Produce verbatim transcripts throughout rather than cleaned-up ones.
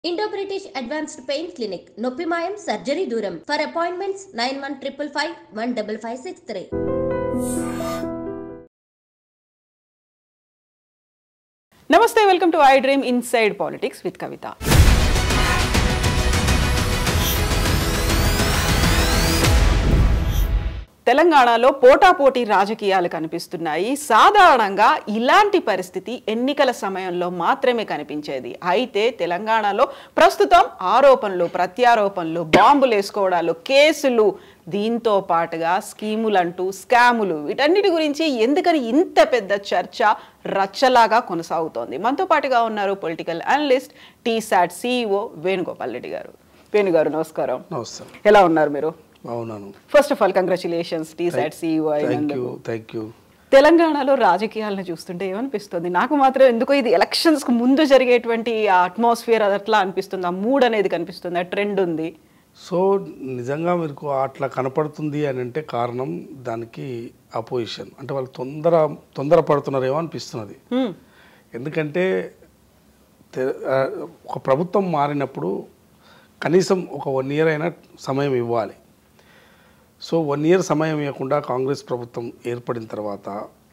Indo-British Advanced Pain Clinic, Noppimayam Surgery Duram. For appointments, nine one five five one five five six three. Namaste, welcome to I Dream Inside Politics with Kavita. తెలంగాణలో పోటాపోటీ రాజకీయాలు కనిపిస్తున్నాయి. సాధారణంగా ఇలాంటి పరిస్థితి ఎన్నికల సమయంలో మాత్రమే కనిపించేది. అయితే తెలంగాణలో ప్రస్తుతం ఆరోపణలు, ప్రత్యారోపణలు, బాంబులు వేసుకోవడాలు, కేసులు, దీంతో పాటుగా స్కీములంటూ స్కాములు, వీటన్నిటి గురించి ఎందుకని ఇంత పెద్ద చర్చ రచ్చలాగా కొనసాగుతోంది? మనతో పాటుగా ఉన్నారు political analyst, TSAT CEO Venugopal Reddy గారు. వేణుగారు నమస్కారం. నమస్కారం. ఎలా ఉన్నారు మీరు? అవునాను. First of all congratulations TSAT CEO అయినందుకు. Thank you. తెలంగాణలో రాజకీయాలను చూస్తుంటే ఏమనిపిస్తుంది? నాకు మాత్రం ఎందుకో ఇది ఎలక్షన్స్ కు ముందు జరిగేటువంటి అట్మాస్ఫియర్ అట్లా అనిపిస్తుంది. ఆ మూడ్ అనేది కనిపిస్తుంది, ఆ ట్రెండ్ ఉంది. సో నిజంగా మీకు అట్లా కనపడుతుంది అని అంటే కారణం దానికి అపోజిషన్, అంటే వాళ్ళు తొందర తొందర పడుతున్నారేమో అనిపిస్తున్నది. ఎందుకంటే ఒక ప్రభుత్వం మారినప్పుడు కనీసం ఒక వన్ ఇయర్ అయినా సమయం ఇవ్వాలి. సో వన్ ఇయర్ సమయం ఇవ్వకుండా కాంగ్రెస్ ప్రభుత్వం ఏర్పడిన తర్వాత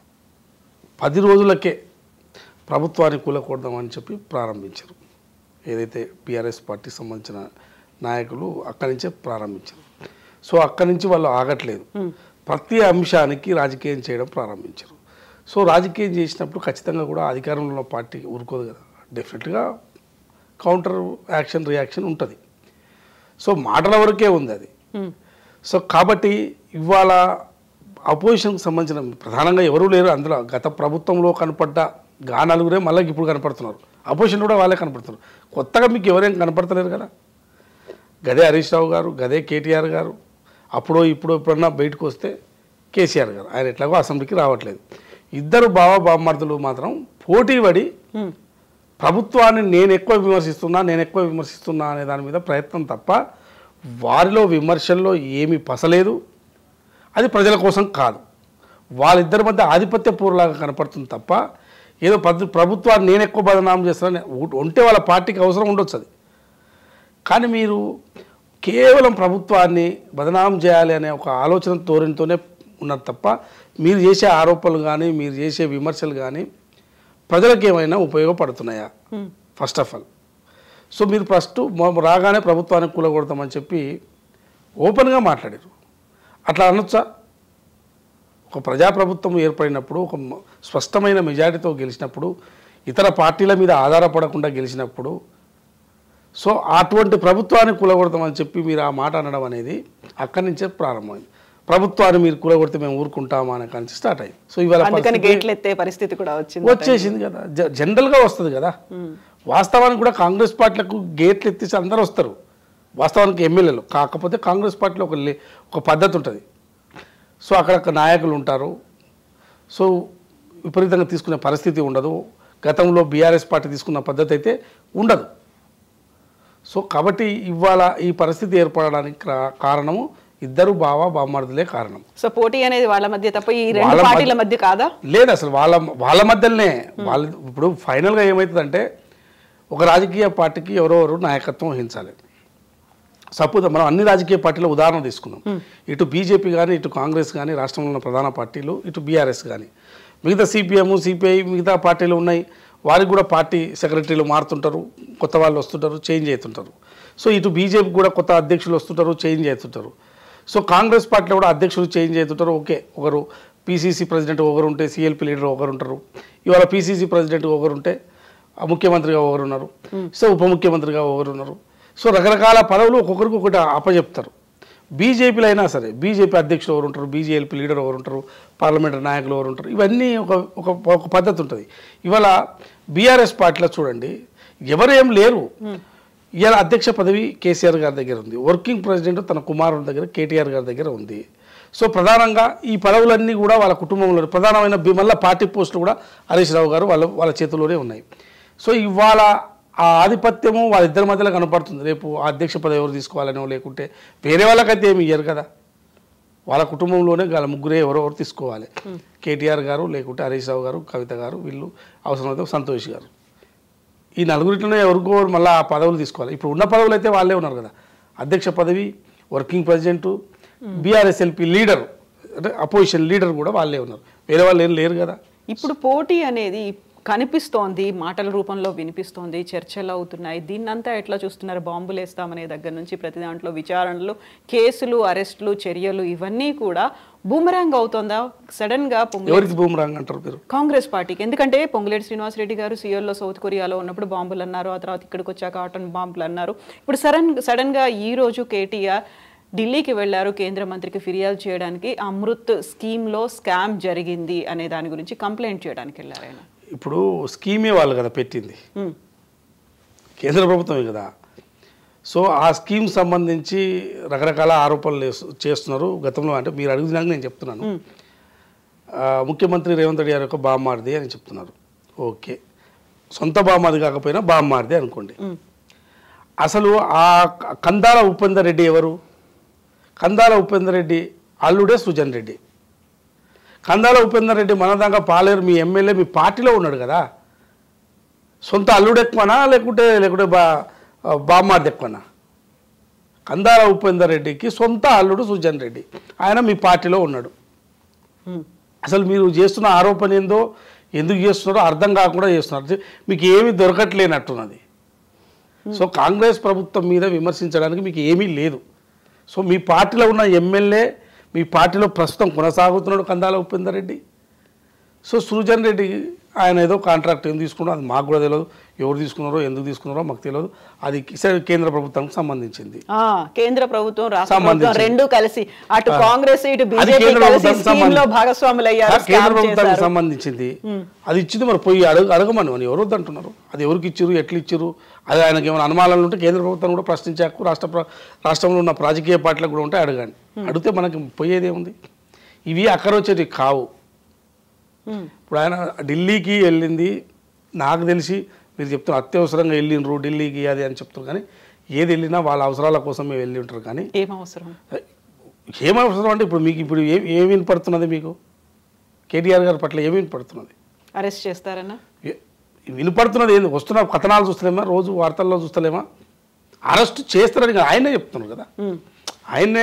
పది రోజులకే ప్రభుత్వాన్ని కూలకూడదామని చెప్పి ప్రారంభించారు. ఏదైతే బీఆర్ఎస్ పార్టీకి సంబంధించిన నాయకులు అక్కడి నుంచే ప్రారంభించారు. సో అక్కడి నుంచి వాళ్ళు ఆగట్లేదు, ప్రతి అంశానికి రాజకీయం చేయడం ప్రారంభించారు. సో రాజకీయం చేసినప్పుడు ఖచ్చితంగా కూడా అధికారంలో ఉన్న పార్టీ ఊరుకోదు కదా, డెఫినెట్గా కౌంటర్ యాక్షన్, రియాక్షన్ ఉంటుంది. సో మాటల వరకే ఉంది అది. సో కాబట్టి ఇవాళ అపోజిషన్కి సంబంధించిన ప్రధానంగా ఎవరూ లేరు అందులో. గత ప్రభుత్వంలో కనపడ్డ గా నలుగురే మళ్ళీ ఇప్పుడు కనపడుతున్నారు. అపోజిషన్ కూడా వాళ్ళే కనపడుతున్నారు. కొత్తగా మీకు ఎవరేం కనపడతలేరు కదా. గదే హరీష్ రావు గారు, గదే కేటీఆర్ గారు, అప్పుడో ఇప్పుడు ఎప్పుడన్నా బయటకు వస్తే కేసీఆర్ గారు. ఆయన ఎట్లాగో అసెంబ్లీకి రావట్లేదు. ఇద్దరు బావ బామ్మర్దులు మాత్రం పోటీ పడి ప్రభుత్వాన్ని నేను ఎక్కువ విమర్శిస్తున్నా నేను ఎక్కువ విమర్శిస్తున్నా అనే దాని మీద ప్రయత్నం తప్ప వారిలో విమర్శల్లో ఏమీ పసలేదు. అది ప్రజల కోసం కాదు, వాళ్ళిద్దరి మధ్య ఆధిపత్య పూర్వలాగా కనపడుతుంది తప్ప ఏదో ప్రభుత్వాన్ని నేను ఎక్కువ బదనామం చేస్తానని ఉంటే వాళ్ళ పార్టీకి అవసరం ఉండొచ్చు అది. కానీ మీరు కేవలం ప్రభుత్వాన్ని బదనామం చేయాలి అనే ఒక ఆలోచన ధోరణితోనే ఉన్నది తప్ప మీరు చేసే ఆరోపణలు కానీ మీరు చేసే విమర్శలు కానీ ప్రజలకు ఏమైనా ఉపయోగపడుతున్నాయా? ఫస్ట్ ఆఫ్ ఆల్ సో మీరు ఫస్ట్ రాగానే ప్రభుత్వానికి కూలగొడతామని చెప్పి ఓపెన్గా మాట్లాడారు. అట్లా అనొచ్చా? ఒక ప్రజాప్రభుత్వం ఏర్పడినప్పుడు, ఒక స్పష్టమైన మెజారిటీతో గెలిచినప్పుడు, ఇతర పార్టీల మీద ఆధారపడకుండా గెలిచినప్పుడు, సో అటువంటి ప్రభుత్వాన్ని కూలగొడతామని చెప్పి మీరు ఆ మాట అనడం అనేది అక్కడి నుంచే ప్రారంభమైంది. ప్రభుత్వాన్ని మీరు కూలగొడితే మేము ఊరుకుంటామా అనే కానీ స్టార్ట్ అయింది. సో ఇవాళ గేట్లు ఎత్తే పరిస్థితి కూడా వచ్చింది, వచ్చేసింది కదా, జనరల్గా వస్తుంది కదా. వాస్తవానికి కూడా కాంగ్రెస్ పార్టీలకు గేట్లు ఎత్తేసి అందరూ వస్తారు వాస్తవానికి ఎమ్మెల్యేలు. కాకపోతే కాంగ్రెస్ పార్టీలో ఒక ఒక పద్ధతి ఉంటుంది. సో అక్కడ నాయకులు ఉంటారు. సో విపరీతంగా తీసుకునే పరిస్థితి ఉండదు. గతంలో బీఆర్ఎస్ పార్టీ తీసుకున్న పద్ధతి అయితే ఉండదు. సో కాబట్టి ఇవాళ ఈ పరిస్థితి ఏర్పడడానికి కారణము ఇద్దరు బావ బామ్మర్దులే కారణం. సో పోటీ అనేది వాళ్ళ మధ్య తప్ప ఈ రెండు పార్టీల మధ్య కాదా? లేదు, అసలు వాళ్ళ వాళ్ళ మధ్యలోనే. వాళ్ళ ఇప్పుడు ఫైనల్గా ఏమవుతుందంటే ఒక రాజకీయ పార్టీకి ఎవరెవరు నాయకత్వం వహించాలి. సపోజ్ మనం అన్ని రాజకీయ పార్టీల ఉదాహరణ తీసుకున్నాం. ఇటు బీజేపీ కానీ, ఇటు కాంగ్రెస్ కానీ, రాష్ట్రంలో ఉన్న ప్రధాన పార్టీలు, ఇటు బీఆర్ఎస్ కానీ, మిగతా సిపిఎం, సిపిఐ, మిగతా పార్టీలు ఉన్నాయి. వారికి కూడా పార్టీ సెక్రటరీలు మారుతుంటారు, కొత్త వాళ్ళు వస్తుంటారు, చేంజ్ అవుతుంటారు. సో ఇటు బీజేపీ కూడా కొత్త అధ్యక్షులు వస్తుంటారు, చేంజ్ అవుతుంటారు. సో కాంగ్రెస్ పార్టీలో కూడా అధ్యక్షులు చేంజ్ అవుతుంటారు. ఓకే, ఒకరు పీసీసీ ప్రెసిడెంట్ ఒకరు ఉంటే సిఎల్పీ లీడర్ ఒకరు ఉంటారు. ఇవాళ పీసీసీ ప్రెసిడెంట్ ఒకరు ఉంటే ముఖ్యమంత్రిగా ఒకరు ఉన్నారు, సో ఉప ముఖ్యమంత్రిగా ఒకరు ఉన్నారు. సో రకరకాల పదవులు ఒక్కొక్కరికి ఒకటి అప్పచెప్తారు. బీజేపీలో అయినా సరే బీజేపీ అధ్యక్షులు ఎవరు ఉంటారు, బీజేపీ లీడర్ ఎవరు ఉంటారు, పార్లమెంటరీ నాయకులు ఎవరు ఉంటారు, ఇవన్నీ ఒక ఒక పద్ధతి ఉంటుంది. ఇవాళ బీఆర్ఎస్ పార్టీలో చూడండి ఎవరేం లేరు. ఇవాళ అధ్యక్ష పదవి కేసీఆర్ గారి దగ్గర ఉంది, వర్కింగ్ ప్రెసిడెంట్ తన కుమారుడి దగ్గర కేటీఆర్ గారి దగ్గర ఉంది. సో ప్రధానంగా ఈ పదవులన్నీ కూడా వాళ్ళ కుటుంబంలో, ప్రధానమైన మళ్ళీ పార్టీ పోస్టులు కూడా హరీష్ రావు గారు వాళ్ళ వాళ్ళ చేతిలోనే ఉన్నాయి. సో ఇవాళ ఆ ఆధిపత్యము వాళ్ళిద్దరి మధ్యలో కనపడుతుంది. రేపు ఆ అధ్యక్ష పదవి ఎవరు తీసుకోవాలనో లేకుంటే వేరే వాళ్ళకైతే ఏమి ఇయ్యరు కదా, వాళ్ళ కుటుంబంలోనే వాళ్ళ ముగ్గురే ఎవరెవరు తీసుకోవాలి. కేటీఆర్ గారు లేకుంటే హరీష్ రావు గారు, కవిత గారు, వీళ్ళు అవసరమైతే సంతోష్ గారు, ఈ నలుగురిలోనే ఎవరికో మళ్ళీ ఆ పదవులు తీసుకోవాలి. ఇప్పుడు ఉన్న పదవులు అయితే వాళ్ళే ఉన్నారు కదా, అధ్యక్ష పదవి, వర్కింగ్ ప్రెసిడెంటు, బీఆర్ఎస్ఎల్పీ లీడర్ అంటే అపోజిషన్ లీడర్ కూడా వాళ్ళే ఉన్నారు, వేరే వాళ్ళు ఏం లేరు కదా. ఇప్పుడు పోటీ అనేది కనిపిస్తోంది, మాటల రూపంలో వినిపిస్తోంది, చర్చలు అవుతున్నాయి. దీన్నంతా ఎట్లా చూస్తున్నారు? బాంబులు వేస్తామనే దగ్గర నుంచి ప్రతి దాంట్లో విచారణలు, కేసులు, అరెస్టులు, చర్యలు ఇవన్నీ కూడా బూమరాంగ్ అవుతుందా సడన్ గా? ఎవరికి బూమరాంగ్ అంటారు మీరు? కాంగ్రెస్ పార్టీకి. ఎందుకంటే పొంగులేటి శ్రీనివాసరెడ్డి గారు సీఎల్లో సౌత్ కొరియాలో ఉన్నప్పుడు బాంబులు అన్నారు, ఆ తర్వాత ఇక్కడికి వచ్చాక ఆటన్ బాంబులు అన్నారు. ఇప్పుడు సడన్ సడన్ గా ఈ రోజు కేటీఆర్ ఢిల్లీకి వెళ్లారు కేంద్ర మంత్రికి ఫిర్యాదు చేయడానికి, అమృత్ స్కీమ్లో స్కామ్ జరిగింది అనే దాని గురించి కంప్లైంట్ చేయడానికి వెళ్ళారు ఆయన. ఇప్పుడు స్కీమే వాళ్ళు కదా పెట్టింది, కేంద్ర ప్రభుత్వమే కదా. సో ఆ స్కీమ్ సంబంధించి రకరకాల ఆరోపణలు చేస్తున్నారు గతంలో. అంటే మీరు అడుగుతున్నాక నేను చెప్తున్నాను, ముఖ్యమంత్రి రేవంత్ రెడ్డి గారి యొక్క బామ్మారిది అని చెప్తున్నారు. ఓకే, సొంత బామ్మారిది కాకపోయినా బామ్మారిది అనుకోండి. అసలు ఆ కందాల ఉపేందర్ రెడ్డి ఎవరు? కందాల ఉపేందర్ రెడ్డి అల్లుడే సుజన్ రెడ్డి. కందాల ఉపేందర్ రెడ్డి మనదాకా పాలేరు మీ ఎమ్మెల్యే, మీ పార్టీలో ఉన్నాడు కదా. సొంత అల్లుడు ఎక్కువనా లేకుంటే లేకుంటే బా బామ్మారిది ఎక్కువనా? కందాల ఉపేందర్ రెడ్డికి సొంత అల్లుడు సుజన్ రెడ్డి, ఆయన మీ పార్టీలో ఉన్నాడు. అసలు మీరు చేస్తున్న ఆరోపణ ఏందో, ఎందుకు చేస్తున్నారో అర్థం కాకుండా చేస్తున్నారు. మీకు ఏమీ దొరకట్లేనట్టున్నది. సో కాంగ్రెస్ ప్రభుత్వం మీద విమర్శించడానికి మీకు ఏమీ లేదు. సో మీ పార్టీలో ఉన్న ఎమ్మెల్యే మీ పార్టీలో ప్రస్తుతం కొనసాగుతున్నాడు కందాల ఉపేందర్ రెడ్డి. సో సుజన్ రెడ్డి ఆయన ఏదో కాంట్రాక్ట్ ఏం తీసుకున్నారో అది మాకు కూడా తెలియదు, ఎవరు తీసుకున్నారో ఎందుకు తీసుకున్నారో మాకు తెలియదు. అది కేంద్ర ప్రభుత్వానికి సంబంధించింది. కేంద్ర ప్రభుత్వం రాష్ట్ర ప్రభుత్వం రెండు కలిసి అటు కాంగ్రెస్ ఇటు బీజేపీ కలిసి స్కీమ్ లో భాగస్వాములు అయ్యారు. కేంద్ర ప్రభుత్వానికి సంబంధించింది అది ఇచ్చింది. మరి పోయి అడుగు అడగమని అని ఎవరు వద్దంటున్నారు? అది ఎవరికి ఇచ్చారు, ఎట్లా ఇచ్చారు, అది ఆయనకి ఏమైనా అనుమానాలు ఉంటే కేంద్ర ప్రభుత్వం కూడా ప్రశ్నించాకు, రాష్ట్ర రాష్ట్రంలో ఉన్న రాజకీయ పార్టీలకు కూడా ఉంటే అడగండి. అడిగితే మనకి పోయేదే ఉంది. ఇవి అక్కడ వచ్చేవి కావు. ఇప్పుడు ఆయన ఢిల్లీకి వెళ్ళింది నాకు తెలిసి, మీరు చెప్తున్నారు అత్యవసరంగా వెళ్ళిండ్రు ఢిల్లీకి అది అని చెప్తారు, కానీ ఏది వెళ్ళినా వాళ్ళ అవసరాల కోసమే వెళ్ళి ఉంటారు. కానీ ఏం అవసరం ఏం అవసరం అంటే ఇప్పుడు మీకు ఇప్పుడు ఏం ఏం వినపడుతున్నది? మీకు కేటీఆర్ గారి పట్ల ఏం వినపడుతున్నది? అరెస్ట్ చేస్తారన్నా వినపడుతున్నది ఏంది? వస్తున్న కథనాలు చూస్తలేమా, రోజు వార్తల్లో చూస్తలేమా? అరెస్ట్ చేస్తారని ఆయనే చెప్తున్నారు కదా. ఆయనే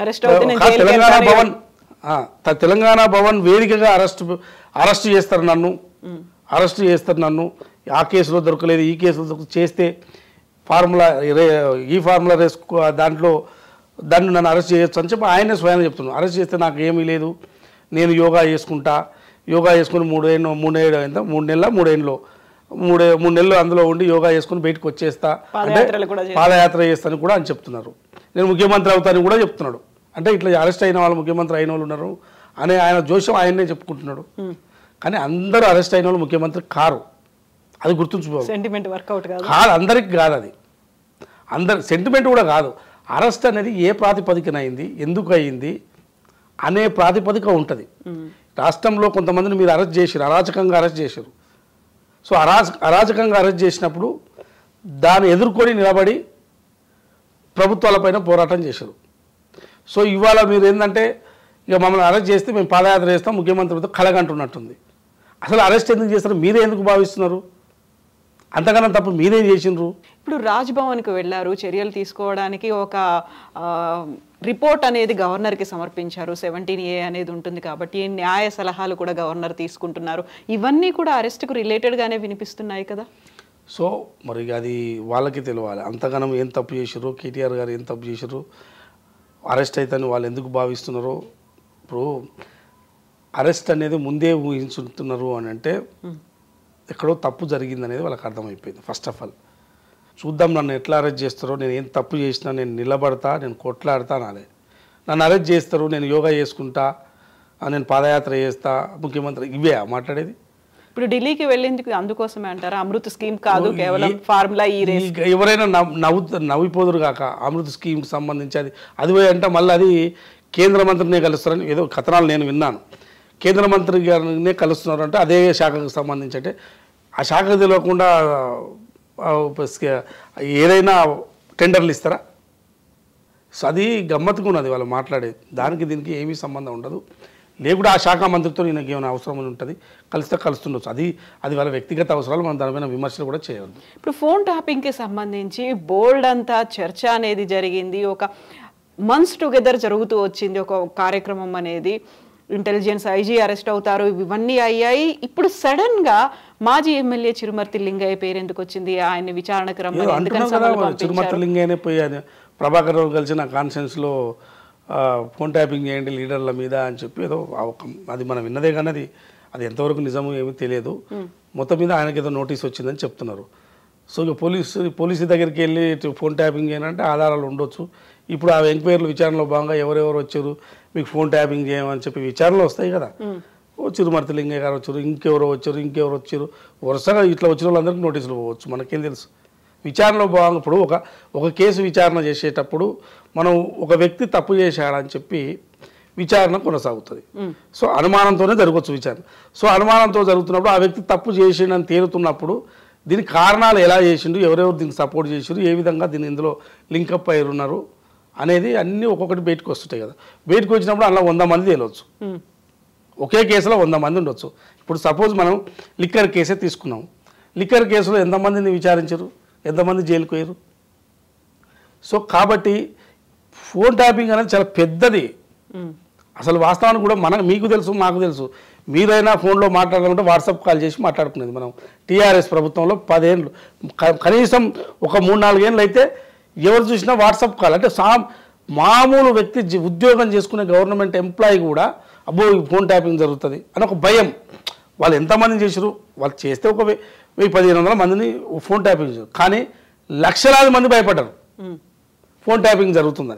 తెలంగాణ భవన్ తెలంగాణ భవన్ వేదికగా అరెస్ట్ అరెస్ట్ చేస్తారు నన్ను, అరెస్ట్ చేస్తారు నన్ను, ఆ కేసులో దొరకలేదు ఈ కేసులో చేస్తే ఫార్ములా ఈ ఫార్ములా రేసుకో దాంట్లో దాన్ని నన్ను అరెస్ట్ చేయొచ్చు అని చెప్పి ఆయనే స్వయంగా చెప్తున్నాను. అరెస్ట్ చేస్తే నాకు ఏమీ లేదు, నేను యోగా చేసుకుంటా, యోగా చేసుకుని మూడేళ్ళు మూడేళ్ళు అయిందా మూడు నెలల మూడేళ్ళు మూడే మూడు నెలలు అందులో ఉండి యోగా చేసుకుని బయటకు వచ్చేస్తా అంటే పాదయాత్ర చేస్తాను కూడా అని చెప్తున్నారు. నేను ముఖ్యమంత్రి అవుతానని కూడా చెప్తున్నాడు. అంటే ఇట్లా అరెస్ట్ అయిన వాళ్ళు ముఖ్యమంత్రి అయిన వాళ్ళు ఉన్నారు అనే ఆయన జోషం ఆయన్నే చెప్పుకుంటున్నాడు. కానీ అందరూ అరెస్ట్ అయిన వాళ్ళు ముఖ్యమంత్రి కారు, అది గుర్తుంచుకోవాలి. సెంటిమెంట్ వర్కౌట్ కాదు, అందరికి కాదు, అది అందరి సెంటిమెంట్ కూడా కాదు. అరెస్ట్ అనేది ఏ ప్రాతిపదికన అయింది, ఎందుకు అయింది అనే ప్రాతిపదిక ఉంటుంది. రాష్ట్రంలో కొంతమందిని మీరు అరెస్ట్ చేశారు, అరాచకంగా అరెస్ట్ చేశారు. సో అరాచ అరాచకంగా అరెస్ట్ చేసినప్పుడు దాన్ని ఎదుర్కొని నిలబడి ప్రభుత్వాలపైన పోరాటం చేశారు. సో ఇవాళ మీరు ఏంటంటే ఇక మమ్మల్ని అరెస్ట్ చేస్తే మేము పాదయాత్ర చేస్తాం ముఖ్యమంత్రితో కలగంటున్నట్టుంది. అసలు అరెస్ట్ ఎందుకు చేస్తారు, మీరే ఎందుకు భావిస్తున్నారు? అంతకన్నా తప్పు మీరేం చేసిండ్రు? ఇప్పుడు రాజ్భవన్కి వెళ్ళారు, చర్యలు తీసుకోవడానికి ఒక రిపోర్ట్ అనేది గవర్నర్కి సమర్పించారు. సెవెంటీన్ ఏ అనేది ఉంటుంది కాబట్టి న్యాయ సలహాలు కూడా గవర్నర్ తీసుకుంటున్నారు. ఇవన్నీ కూడా అరెస్ట్కు రిలేటెడ్గానే వినిపిస్తున్నాయి కదా. సో మరి అది వాళ్ళకి తెలియాలి. అంతగానం ఏం తప్పు చేశారు, కేటీఆర్ గారు ఏం తప్పు చేశారు, అరెస్ట్ అవుతాయని వాళ్ళు ఎందుకు భావిస్తున్నారు? ఇప్పుడు అరెస్ట్ అనేది ముందే ఊహించుతున్నారు అని అంటే ఎక్కడో తప్పు జరిగింది అనేది వాళ్ళకి అర్థమైపోయింది. ఫస్ట్ ఆఫ్ ఆల్ చూద్దాం నన్ను ఎట్లా అరెస్ట్ చేస్తారో, నేను ఏం తప్పు చేసినా నేను నిలబడతా, నేను కొట్లాడతా నాలే. నన్ను అరెస్ట్ చేస్తారు, నేను యోగా చేసుకుంటా, నేను పాదయాత్ర చేస్తా, ముఖ్యమంత్రి ఇవే మాట్లాడేది. ఇప్పుడు ఢిల్లీకి వెళ్ళేందుకు అందుకోసమే అంటారా? అమృత్ స్కీమ్ కాదు, కేవలం ఫార్ములా ఈ రేస్. ఎవరైనా నవ్వు నవ్విపోదురు కాక అమృత్ స్కీమ్కి సంబంధించి అది అది అంటే మళ్ళీ అది కేంద్ర మంత్రినే కలుస్తారని ఏదో కథనాలు నేను విన్నాను. కేంద్ర మంత్రి గారినే కలుస్తున్నారు అంటే అదే శాఖకు సంబంధించి, అంటే ఆ శాఖకు తెలియకుండా ఏదైనా టెండర్లు ఇస్తారా? సో అది గమ్మత్తుగా ఉన్నది వాళ్ళు మాట్లాడేది. దానికి దీనికి ఏమీ సంబంధం ఉండదు. లేకుండా ఆ శాఖ మంత్రితో ఈయనకి ఏమైనా అవసరం ఉంటుంది, కలిస్తే కలుస్తుండొచ్చు. అది అది వాళ్ళ వ్యక్తిగత అవసరాలు, మనం దానిపైన విమర్శలు కూడా చేయవద్దు. ఇప్పుడు ఫోన్ ట్యాపింగ్కి సంబంధించి బోల్డ్ అంతా చర్చ అనేది జరిగింది, ఒక మంత్స్ టుగెదర్ జరుగుతూ వచ్చింది ఒక కార్యక్రమం అనేది. ఇంటెలిజెన్స్ ఐజీ అరెస్ట్ అవుతారు, ఇవన్నీ అయ్యాయి. ఇప్పుడు సడన్ గా మాజీ ఎమ్మెల్యే చిరుమర్తి లింగయ్య పేరు ఎందుకు వచ్చింది? ఆయన విచారణకు రమ్మని చిరుమర్తి లింగయ్యనే పోయి ప్రభాకర్ రావు కలిసి నా కాన్ఫరెన్స్లో ఫోన్ ట్యాపింగ్ చేయండి లీడర్ల మీద అని చెప్పి ఏదో అది మనం విన్నదే కానీ అది అది ఎంతవరకు నిజము ఏమీ తెలియదు. మొత్తం మీద ఆయనకి ఏదో నోటీస్ వచ్చిందని చెప్తున్నారు. సో ఇక పోలీసు పోలీసు దగ్గరికి వెళ్ళి ఫోన్ ట్యాపింగ్ చేయాలంటే ఆధారాలు ఉండొచ్చు. ఇప్పుడు ఆ ఎంక్వైరీలు విచారణలో భాగంగా ఎవరెవరు వచ్చారు, మీకు ఫోన్ ట్యాపింగ్ చేయమని చెప్పి విచారణలో వస్తాయి కదా. ఓ చిరుమర్తి లింగయ్య గారు వచ్చారు, ఇంకెవరో వచ్చారు, ఇంకెవరు వచ్చారు, వరుసగా ఇట్లా వచ్చిన వాళ్ళందరికీ నోటీసులు పోవచ్చు, మనకేం తెలుసు. విచారణలో భాగంగా ఇప్పుడు ఒక ఒక కేసు విచారణ చేసేటప్పుడు మనం ఒక వ్యక్తి తప్పు చేశాడని చెప్పి విచారణ కొనసాగుతుంది. సో అనుమానంతోనే జరగవచ్చు విచారణ. సో అనుమానంతో జరుగుతున్నప్పుడు ఆ వ్యక్తి తప్పు చేసిండని తేలుతున్నప్పుడు దీని కారణాలు ఎలా చేసిండు, ఎవరెవరు దీనికి సపోర్ట్ చేసిండు, ఏ విధంగా దీన్ని ఇందులో లింకప్ అయి ఉన్నారు అనేది అన్నీ ఒక్కొక్కటి బయటకు వస్తుంటాయి కదా. బయటకు వచ్చినప్పుడు అలా వంద మంది తేలవచ్చు, ఒకే కేసులో వంద మంది ఉండొచ్చు. ఇప్పుడు సపోజ్ మనం లిక్కర్ కేసే తీసుకున్నాం. లిక్కర్ కేసులో ఎంతమందిని విచారించారు, ఎంతమంది జైలుకు పోయారు. సో కాబట్టి ఫోన్ ట్యాపింగ్ అనేది చాలా పెద్దది. అసలు వాస్తవానికి కూడా మన మీకు తెలుసు, మాకు తెలుసు. మీరైనా ఫోన్లో మాట్లాడాలంటే వాట్సాప్ కాల్ చేసి మాట్లాడుకునేది. మనం టీఆర్ఎస్ ప్రభుత్వంలో పదేళ్ళు కనీసం ఒక మూడు నాలుగేళ్ళు అయితే ఎవరు చూసినా వాట్సాప్ కాల్. అంటే సా మామూలు వ్యక్తి ఉద్యోగం చేసుకునే గవర్నమెంట్ ఎంప్లాయీ కూడా అబ్బో ఫోన్ ట్యాపింగ్ జరుగుతుంది అని ఒక భయం. వాళ్ళు ఎంతమందిని చేసారు, వాళ్ళు చేస్తే ఒక వెయ్యి పదిహేను వందల మందిని ఫోన్ ట్యాపింగ్ చేశారు, కానీ లక్షలాది మంది భయపడ్డారు ఫోన్ ట్యాపింగ్ జరుగుతుందని.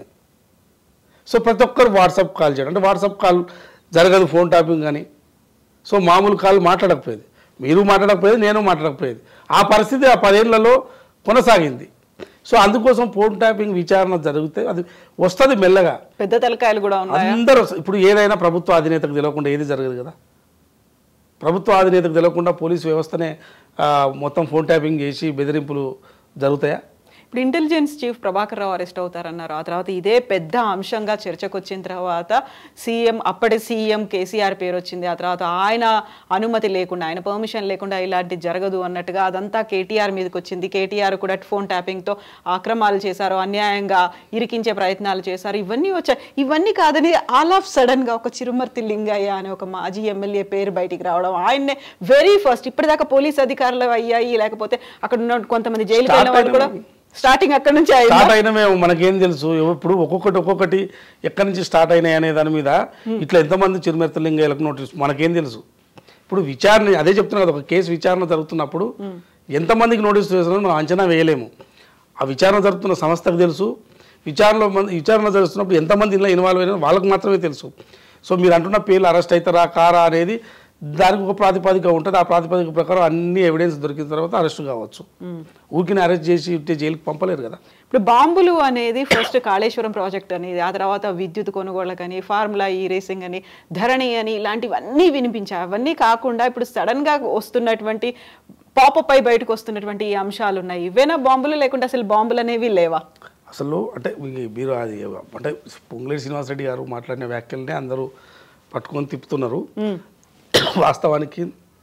సో ప్రతి ఒక్కరు వాట్సాప్ కాల్ చేయడం, అంటే వాట్సాప్ కాల్ జరగదు ఫోన్ ట్యాపింగ్ అని. సో మామూలు కాల్ మాట్లాడకపోయేది, మీరు మాట్లాడకపోయేది, నేను మాట్లాడకపోయేది. ఆ పరిస్థితి ఆ పదేళ్లలో కొనసాగింది. సో అందుకోసం ఫోన్ ట్యాపింగ్ విచారణ జరిగితే అది వస్తుంది మెల్లగా. పెద్ద తలకాయలు కూడా ఉన్నాయి అందరూ. ఇప్పుడు ఏదైనా ప్రభుత్వ అధినేతకు తెలియకుండా ఏది జరగదు కదా. ప్రభుత్వ అధినేతకు తెలియకుండా పోలీసు వ్యవస్థనే మొత్తం ఫోన్ ట్యాపింగ్ చేసి బెదిరింపులు జరుగుతాయా? ఇప్పుడు intelligence chief Prabhakar Rao arrest అవుతారన్నారు. ఆ తర్వాత ఇదే పెద్ద అంశంగా చర్చకు వచ్చిన తర్వాత సీఎం అప్పటి సీఎం కేసీఆర్ పేరు వచ్చింది. ఆ తర్వాత ఆయన అనుమతి లేకుండా, ఆయన పర్మిషన్ లేకుండా ఇలాంటి జరగదు అన్నట్టుగా అదంతా కేటీఆర్ మీదకి వచ్చింది. కేటీఆర్ కూడా ఫోన్ ట్యాపింగ్తో అక్రమాలు చేశారు, అన్యాయంగా ఇరికించే ప్రయత్నాలు చేశారు, ఇవన్నీ వచ్చాయి. ఇవన్నీ కాదని ఆల్ ఆఫ్ సడన్గా ఒక చిరుమర్తి లింగయ్య అనే ఒక మాజీ ఎమ్మెల్యే పేరు బయటికి రావడం, ఆయన్నే వెరీ ఫస్ట్ ఇప్పటిదాకా పోలీస్ అధికారులు అయ్యాయి, లేకపోతే అక్కడ ఉన్న కొంతమంది జైలుకి వెళ్ళిన వాళ్ళు కూడా స్టార్టింగ్ అక్కడ నుంచి స్టార్ట్ అయినా మేము మనకేం తెలుసు. ఇప్పుడు ఒక్కొక్కటి ఒక్కొక్కటి ఎక్కడి నుంచి స్టార్ట్ అయినాయి అనే దాని మీద ఇట్లా ఎంతమంది చిరుమర్తి లింగయ్యలకు నోటీస్ మనకేం తెలుసు. ఇప్పుడు విచారణ అదే చెప్తున్నా కదా, ఒక కేసు విచారణ జరుగుతున్నప్పుడు ఎంతమందికి నోటీస్ చేస్తున్నారో మనం అంచనా వేయలేము. ఆ విచారణ జరుగుతున్న సంస్థకు తెలుసు, విచారణలో విచారణ జరుగుతున్నప్పుడు ఎంతమంది ఇలా ఇన్వాల్వ్ అయినా వాళ్ళకి మాత్రమే తెలుసు. సో మీరు అంటున్న పేర్లు అరెస్ట్ అవుతారా కారా అనేది దానికి ఒక ప్రాతిపదిక ఉంటుంది. ఆ ప్రాతిపదిక ప్రకారం అన్ని ఎవిడెన్స్ దొరికిన తర్వాత అరెస్ట్ కావచ్చు. ఊరికిని అరెస్ట్ చేసి ఇట్టే జైలుకి పంపలేరు కదా. ఇప్పుడు బాంబులు అనేది ఫస్ట్ కాళేశ్వరం ప్రాజెక్ట్ అనేది, ఆ తర్వాత విద్యుత్ కొనుగోళ్ళకని, ఫార్ములా ఈ రేసింగ్ అని, ధరణి అని ఇలాంటివన్నీ వినిపించాయి. అవన్నీ కాకుండా ఇప్పుడు సడన్గా వస్తున్నటువంటి పాపప్ అయి బయటకు వస్తున్నటువంటి ఈ అంశాలు ఉన్నాయి. ఇవేనా బాంబులు, లేకుంటే అసలు బాంబులు అనేవి లేవా? అసలు అంటే మీరు అది అంటే పొంగులేటి శ్రీనివాసరెడ్డి గారు మాట్లాడిన వ్యాఖ్యలనే అందరూ పట్టుకొని తిప్పుతున్నారు. వాస్తవానికి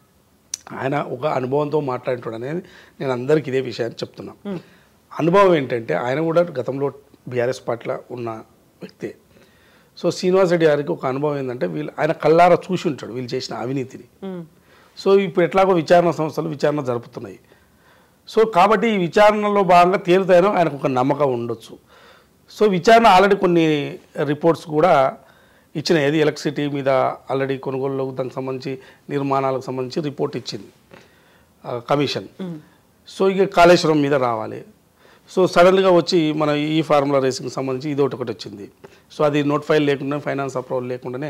ఆయన ఒక అనుభవంతో మాట్లాడుతాడు అనేది నేను అందరికీ ఇదే విషయాన్ని చెప్తున్నాను. అనుభవం ఏంటంటే ఆయన కూడా గతంలో బీఆర్ఎస్ పార్టీలో ఉన్న వ్యక్తే. సో శ్రీనివాస్ రెడ్డి గారికి ఒక అనుభవం ఏంటంటే వీళ్ళు ఆయన కళ్ళారా చూసి ఉంటాడు వీళ్ళు చేసిన అవినీతిని. సో ఇప్పుడు ఎట్లాగో విచారణ సంస్థలు విచారణ జరుపుతున్నాయి. సో కాబట్టి ఈ విచారణలో భాగంగా తేలుతాయనో ఆయనకు ఒక నమ్మకం ఉండొచ్చు. సో విచారణ ఆల్రెడీ కొన్ని రిపోర్ట్స్ కూడా ఇచ్చిన, ఏది ఎలక్ట్రిసిటీ మీద ఆల్రెడీ కొనుగోలు దానికి సంబంధించి నిర్మాణాలకు సంబంధించి రిపోర్ట్ ఇచ్చింది కమిషన్. సో ఇక కాళేశ్వరం మీద రావాలి. సో సడన్గా వచ్చి మన ఈ ఫార్ములా రేసింగ్ సంబంధించి ఇది ఒకటి ఒకటి వచ్చింది. సో అది నోట్ ఫైల్ లేకుండా, ఫైనాన్స్ అప్రూవల్ లేకుండానే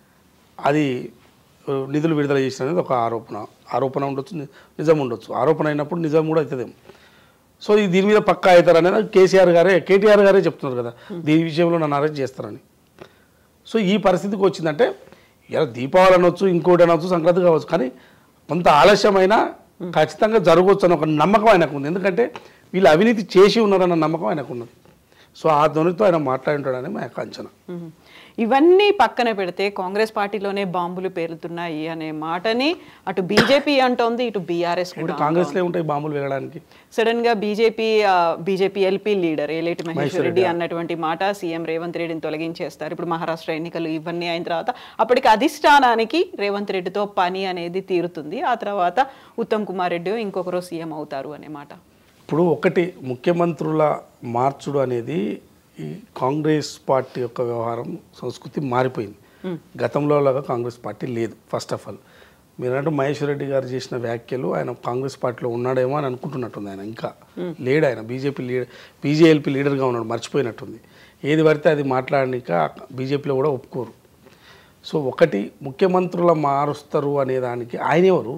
అది నిధులు విడుదల చేసిన అనేది ఒక ఆరోపణ. ఆరోపణ ఉండొచ్చు, నిజం ఉండొచ్చు. ఆరోపణ అయినప్పుడు నిజం కూడా అవుతుందేమో. సో దీని మీద పక్కా అవుతారు అనేది కేసీఆర్ గారే కేటీఆర్ గారే చెప్తున్నారు కదా, దీని విషయంలో నన్ను అరెస్ట్ చేస్తారని. సో ఈ పరిస్థితికి వచ్చిందంటే ఇలా దీపావళి అనొచ్చు, ఇంకోటి అనొచ్చు, సంక్రాంతి కావచ్చు, కానీ కొంత ఆలస్యమైనా ఖచ్చితంగా జరగవచ్చు అని ఒక నమ్మకం ఆయనకు ఉంది. ఎందుకంటే వీళ్ళు అవినీతి చేసి ఉన్నారన్న నమ్మకం ఆయనకు ఉన్నది. సో ఆ ధ్వనితో ఆయన మాట్లాడి ఉంటాడని మా యొక్క అంచనా. ఇవన్నీ పక్కన పెడితే కాంగ్రెస్ పార్టీలోనే బాంబులు పేలుతున్నాయి అనే మాటని అటు బీజేపీ అంటోంది, ఇటు బీఆర్ఎస్ కూడా. కాంగ్రెస్లో ఉంటాయి బాంబులు వేయడానికి. సడన్ గా BJP BJP LP leader Aleti Maheshwar Reddy అన్నటువంటి మాట సీఎం రేవంత్ రెడ్డిని తొలగించేస్తారు. ఇప్పుడు మహారాష్ట్ర ఎన్నికలు ఇవన్నీ అయిన తర్వాత అప్పటికి అధిష్టానానికి రేవంత్ రెడ్డితో పని అనేది తీరుతుంది. ఆ తర్వాత ఉత్తమ్ కుమార్ రెడ్డి ఇంకొకరు సీఎం అవుతారు అనే మాట. ఇప్పుడు ఒకటి ముఖ్యమంత్రుల మార్చుడు అనేది ఈ కాంగ్రెస్ పార్టీ యొక్క వ్యవహారం సంస్కృతి మారిపోయింది. గతంలో లాగా కాంగ్రెస్ పార్టీ లేదు. ఫస్ట్ ఆఫ్ ఆల్ మీరంటే మహేశ్వర్ రెడ్డి గారు చేసిన వ్యాఖ్యలు ఆయన కాంగ్రెస్ పార్టీలో ఉన్నాడేమో అని అనుకుంటున్నట్టుంది. ఆయన ఇంకా లేడు. ఆయన బీజేపీ లీడర్ బీజేఎల్పీ లీడర్గా ఉన్నాడు, మర్చిపోయినట్టుంది. ఏది పడితే అది మాట్లాడనిక బీజేపీలో కూడా ఒప్పుకోరు. సో ఒకటి ముఖ్యమంత్రుల మారుస్తారు అనే దానికి ఆయన ఎవరు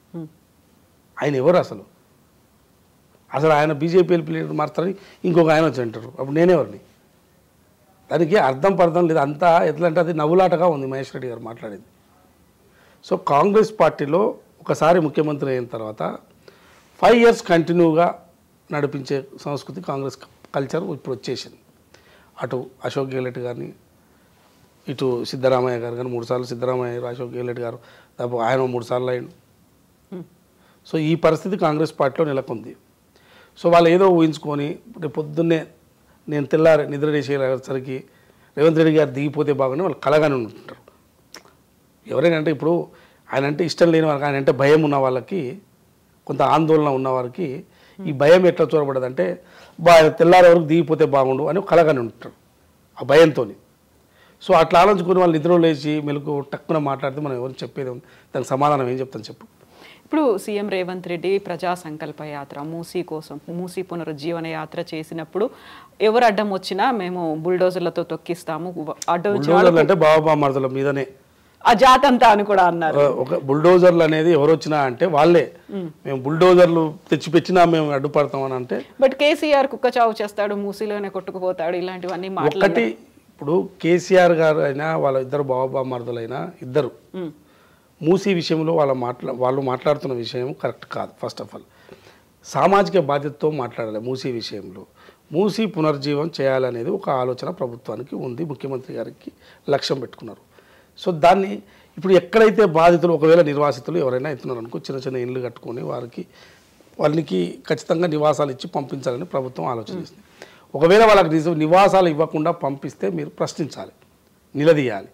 ఆయన ఎవరు అసలు అసలు ఆయన బీజేపీ ఎల్పీ లీడర్ మారుతారని ఇంకొక ఆయన వచ్చి అంటారు. అప్పుడు నేనెవరిని? దానికి అర్థం పర్థం లేదు. అంతా ఎట్లా అంటే అది నవ్వులాటగా ఉంది మహేష్ రెడ్డి గారు మాట్లాడేది. సో కాంగ్రెస్ పార్టీలో ఒకసారి ముఖ్యమంత్రి అయిన తర్వాత ఫైవ్ ఇయర్స్ కంటిన్యూగా నడిపించే సంస్కృతి కాంగ్రెస్ కల్చర్ ఇప్పుడు వచ్చేసింది. అటు అశోక్ గెహ్లోట్ గారిని, ఇటు సిద్ధరామయ్య గారు కానీ మూడు సార్లు సిద్ధరామయ్య గారు, అశోక్ గెహ్లోట్ గారు దాదాపు ఆయన మూడు సార్లు అయ్యిండు. సో ఈ పరిస్థితి కాంగ్రెస్ పార్టీలో నెలకొంది. సో వాళ్ళు ఏదో ఊహించుకొని రేపు పొద్దున్నే నేను తెల్లారి నిద్ర చేసేసరికి రేవంత్ రెడ్డి గారు దిగిపోతే బాగుండి వాళ్ళు కలగానే ఉంటుంటారు. ఎవరైనా అంటే ఇప్పుడు ఆయన అంటే ఇష్టం లేని వాళ్ళకి, ఆయన అంటే భయం ఉన్న వాళ్ళకి, కొంత ఆందోళన ఉన్న వారికి ఈ భయం ఎట్లా చూడబడదంటే బా తెల్లారి వరకు దిగిపోతే బాగుండు అని కలగానే ఉంటారు ఆ భయంతో. సో అట్లా ఆలోచించుకొని వాళ్ళు నిద్రలో లేచి మెలకు టక్కున మాట్లాడితే మనం ఎవరు చెప్పేది దానికి సమాధానం ఏం చెప్తాను చెప్పు. ఇప్పుడు సీఎం రేవంత్ రెడ్డి ప్రజా సంకల్ప యాత్ర మూసీ కోసం మూసీ పునరుజ్జీవన యాత్ర చేసినప్పుడు ఎవరు అడ్డం వచ్చినా మేము బుల్డోజర్లతో తొక్కిస్తాము, అడ్డం అంటే బాబా మరదల మీదనే ఆ జాతంతా అని కూడా అన్నారు. ఒక బుల్డోజర్లు అనేది ఎవరు వచ్చినా అంటే వాళ్ళే మేము బుల్డోజర్లు తెచ్చిపెచ్చినా మేము అడ్డుపడతామని అంటే. బట్ కేసీఆర్ కుక్క చావు చేస్తాడు, మూసీలోనే కొట్టుకుపోతాడు, ఇలాంటివన్నీ ఒకటి. ఇప్పుడు కేసీఆర్ గారు అయినా వాళ్ళ ఇద్దరు బాబా మరదలైనా ఇద్దరు మూసీ విషయంలో వాళ్ళ మాట్లా వాళ్ళు మాట్లాడుతున్న విషయం కరెక్ట్ కాదు. ఫస్ట్ ఆఫ్ ఆల్ సామాజిక బాధ్యతతో మాట్లాడాలి. మూసీ విషయంలో మూసీ పునర్జీవం చేయాలనేది ఒక ఆలోచన ప్రభుత్వానికి ఉంది, ముఖ్యమంత్రి గారికి లక్ష్యం పెట్టుకున్నారు. సో దాన్ని ఇప్పుడు ఎక్కడైతే బాధితులు ఒకవేళ నిర్వాసితులు ఎవరైనా ఎత్తున్నారు అనుకో, చిన్న చిన్న ఇళ్ళు కట్టుకొని వారికి వాళ్ళకి ఖచ్చితంగా నివాసాలు ఇచ్చి పంపించాలని ప్రభుత్వం ఆలోచిస్తుంది. ఒకవేళ వాళ్ళకి నివాసాలు ఇవ్వకుండా పంపిస్తే మీరు ప్రశ్నించాలి, నిలదీయాలి.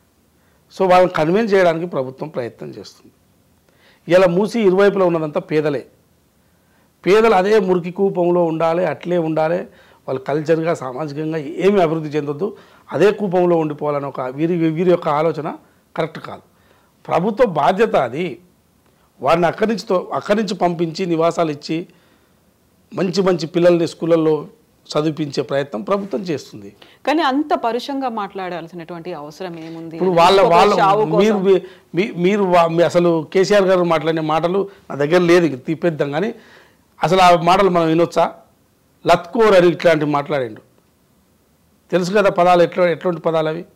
సో వాళ్ళని కన్విన్స్ చేయడానికి ప్రభుత్వం ప్రయత్నం చేస్తుంది. ఇలా మూసి ఇరువైపులో ఉన్నదంతా పేదలే. పేదలు అదే మురికి కూపంలో ఉండాలి, అట్లే ఉండాలి, వాళ్ళు కల్చర్గా సామాజికంగా ఏమి అభివృద్ధి చెందొద్దు, అదే కూపంలో ఉండిపోవాలని ఒక వీరి వీరి యొక్క ఆలోచన కరెక్ట్ కాదు. ప్రభుత్వ బాధ్యత అది. వారిని అక్కడి నుంచి అక్కడి నుంచి పంపించి నివాసాలు ఇచ్చి మంచి మంచి పిల్లల్ని స్కూళ్ళల్లో చదివించే ప్రయత్నం ప్రభుత్వం చేస్తుంది. కానీ అంత పరుషంగా మాట్లాడాల్సినటువంటి అవసరం ఏముంది? ఇప్పుడు వాళ్ళ వాళ్ళ మీరు మీరు అసలు కేసీఆర్ గారు మాట్లాడిన మాటలు నా దగ్గర లేదు, తీపేద్దాం. కానీ అసలు ఆ మాటలు మనం వినొచ్చా? లత్కోర్ అని ఇట్లాంటివి మాట్లాడిండు, తెలుసు కదా పదాలు ఎట్లా ఎట్లాంటి పదాలు అవి.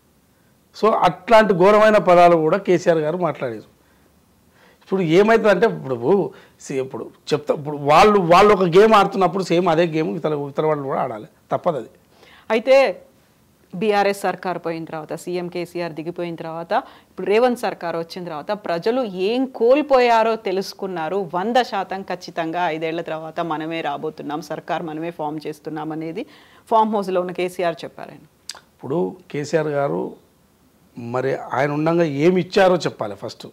సో అట్లాంటి ఘోరమైన పదాలు కూడా కేసీఆర్ గారు మాట్లాడారు. ఇప్పుడు ఏమవుతుందంటే ఇప్పుడు ఇప్పుడు చెప్తా ఇప్పుడు వాళ్ళు వాళ్ళు ఒక గేమ్ ఆడుతున్నప్పుడు సేమ్ అదే గేమ్ ఇతర ఇతర వాళ్ళు కూడా ఆడాలి, తప్పదు అది. అయితే బీఆర్ఎస్ సర్కార్ పోయిన తర్వాత, సీఎం కేసీఆర్ దిగిపోయిన తర్వాత, ఇప్పుడు రేవంత్ సర్కార్ వచ్చిన తర్వాత ప్రజలు ఏం కోల్పోయారో తెలుసుకున్నారు. వంద శాతం ఖచ్చితంగా ఐదేళ్ల తర్వాత మనమే రాబోతున్నాం, సర్కార్ మనమే ఫామ్ చేస్తున్నాం అనేది ఫామ్ హౌస్లో ఉన్న కేసీఆర్ చెప్పారు. ఆయన ఇప్పుడు కేసీఆర్ గారు మరి ఆయన ఉండగా ఏమి ఇచ్చారో చెప్పాలి. ఫస్ట్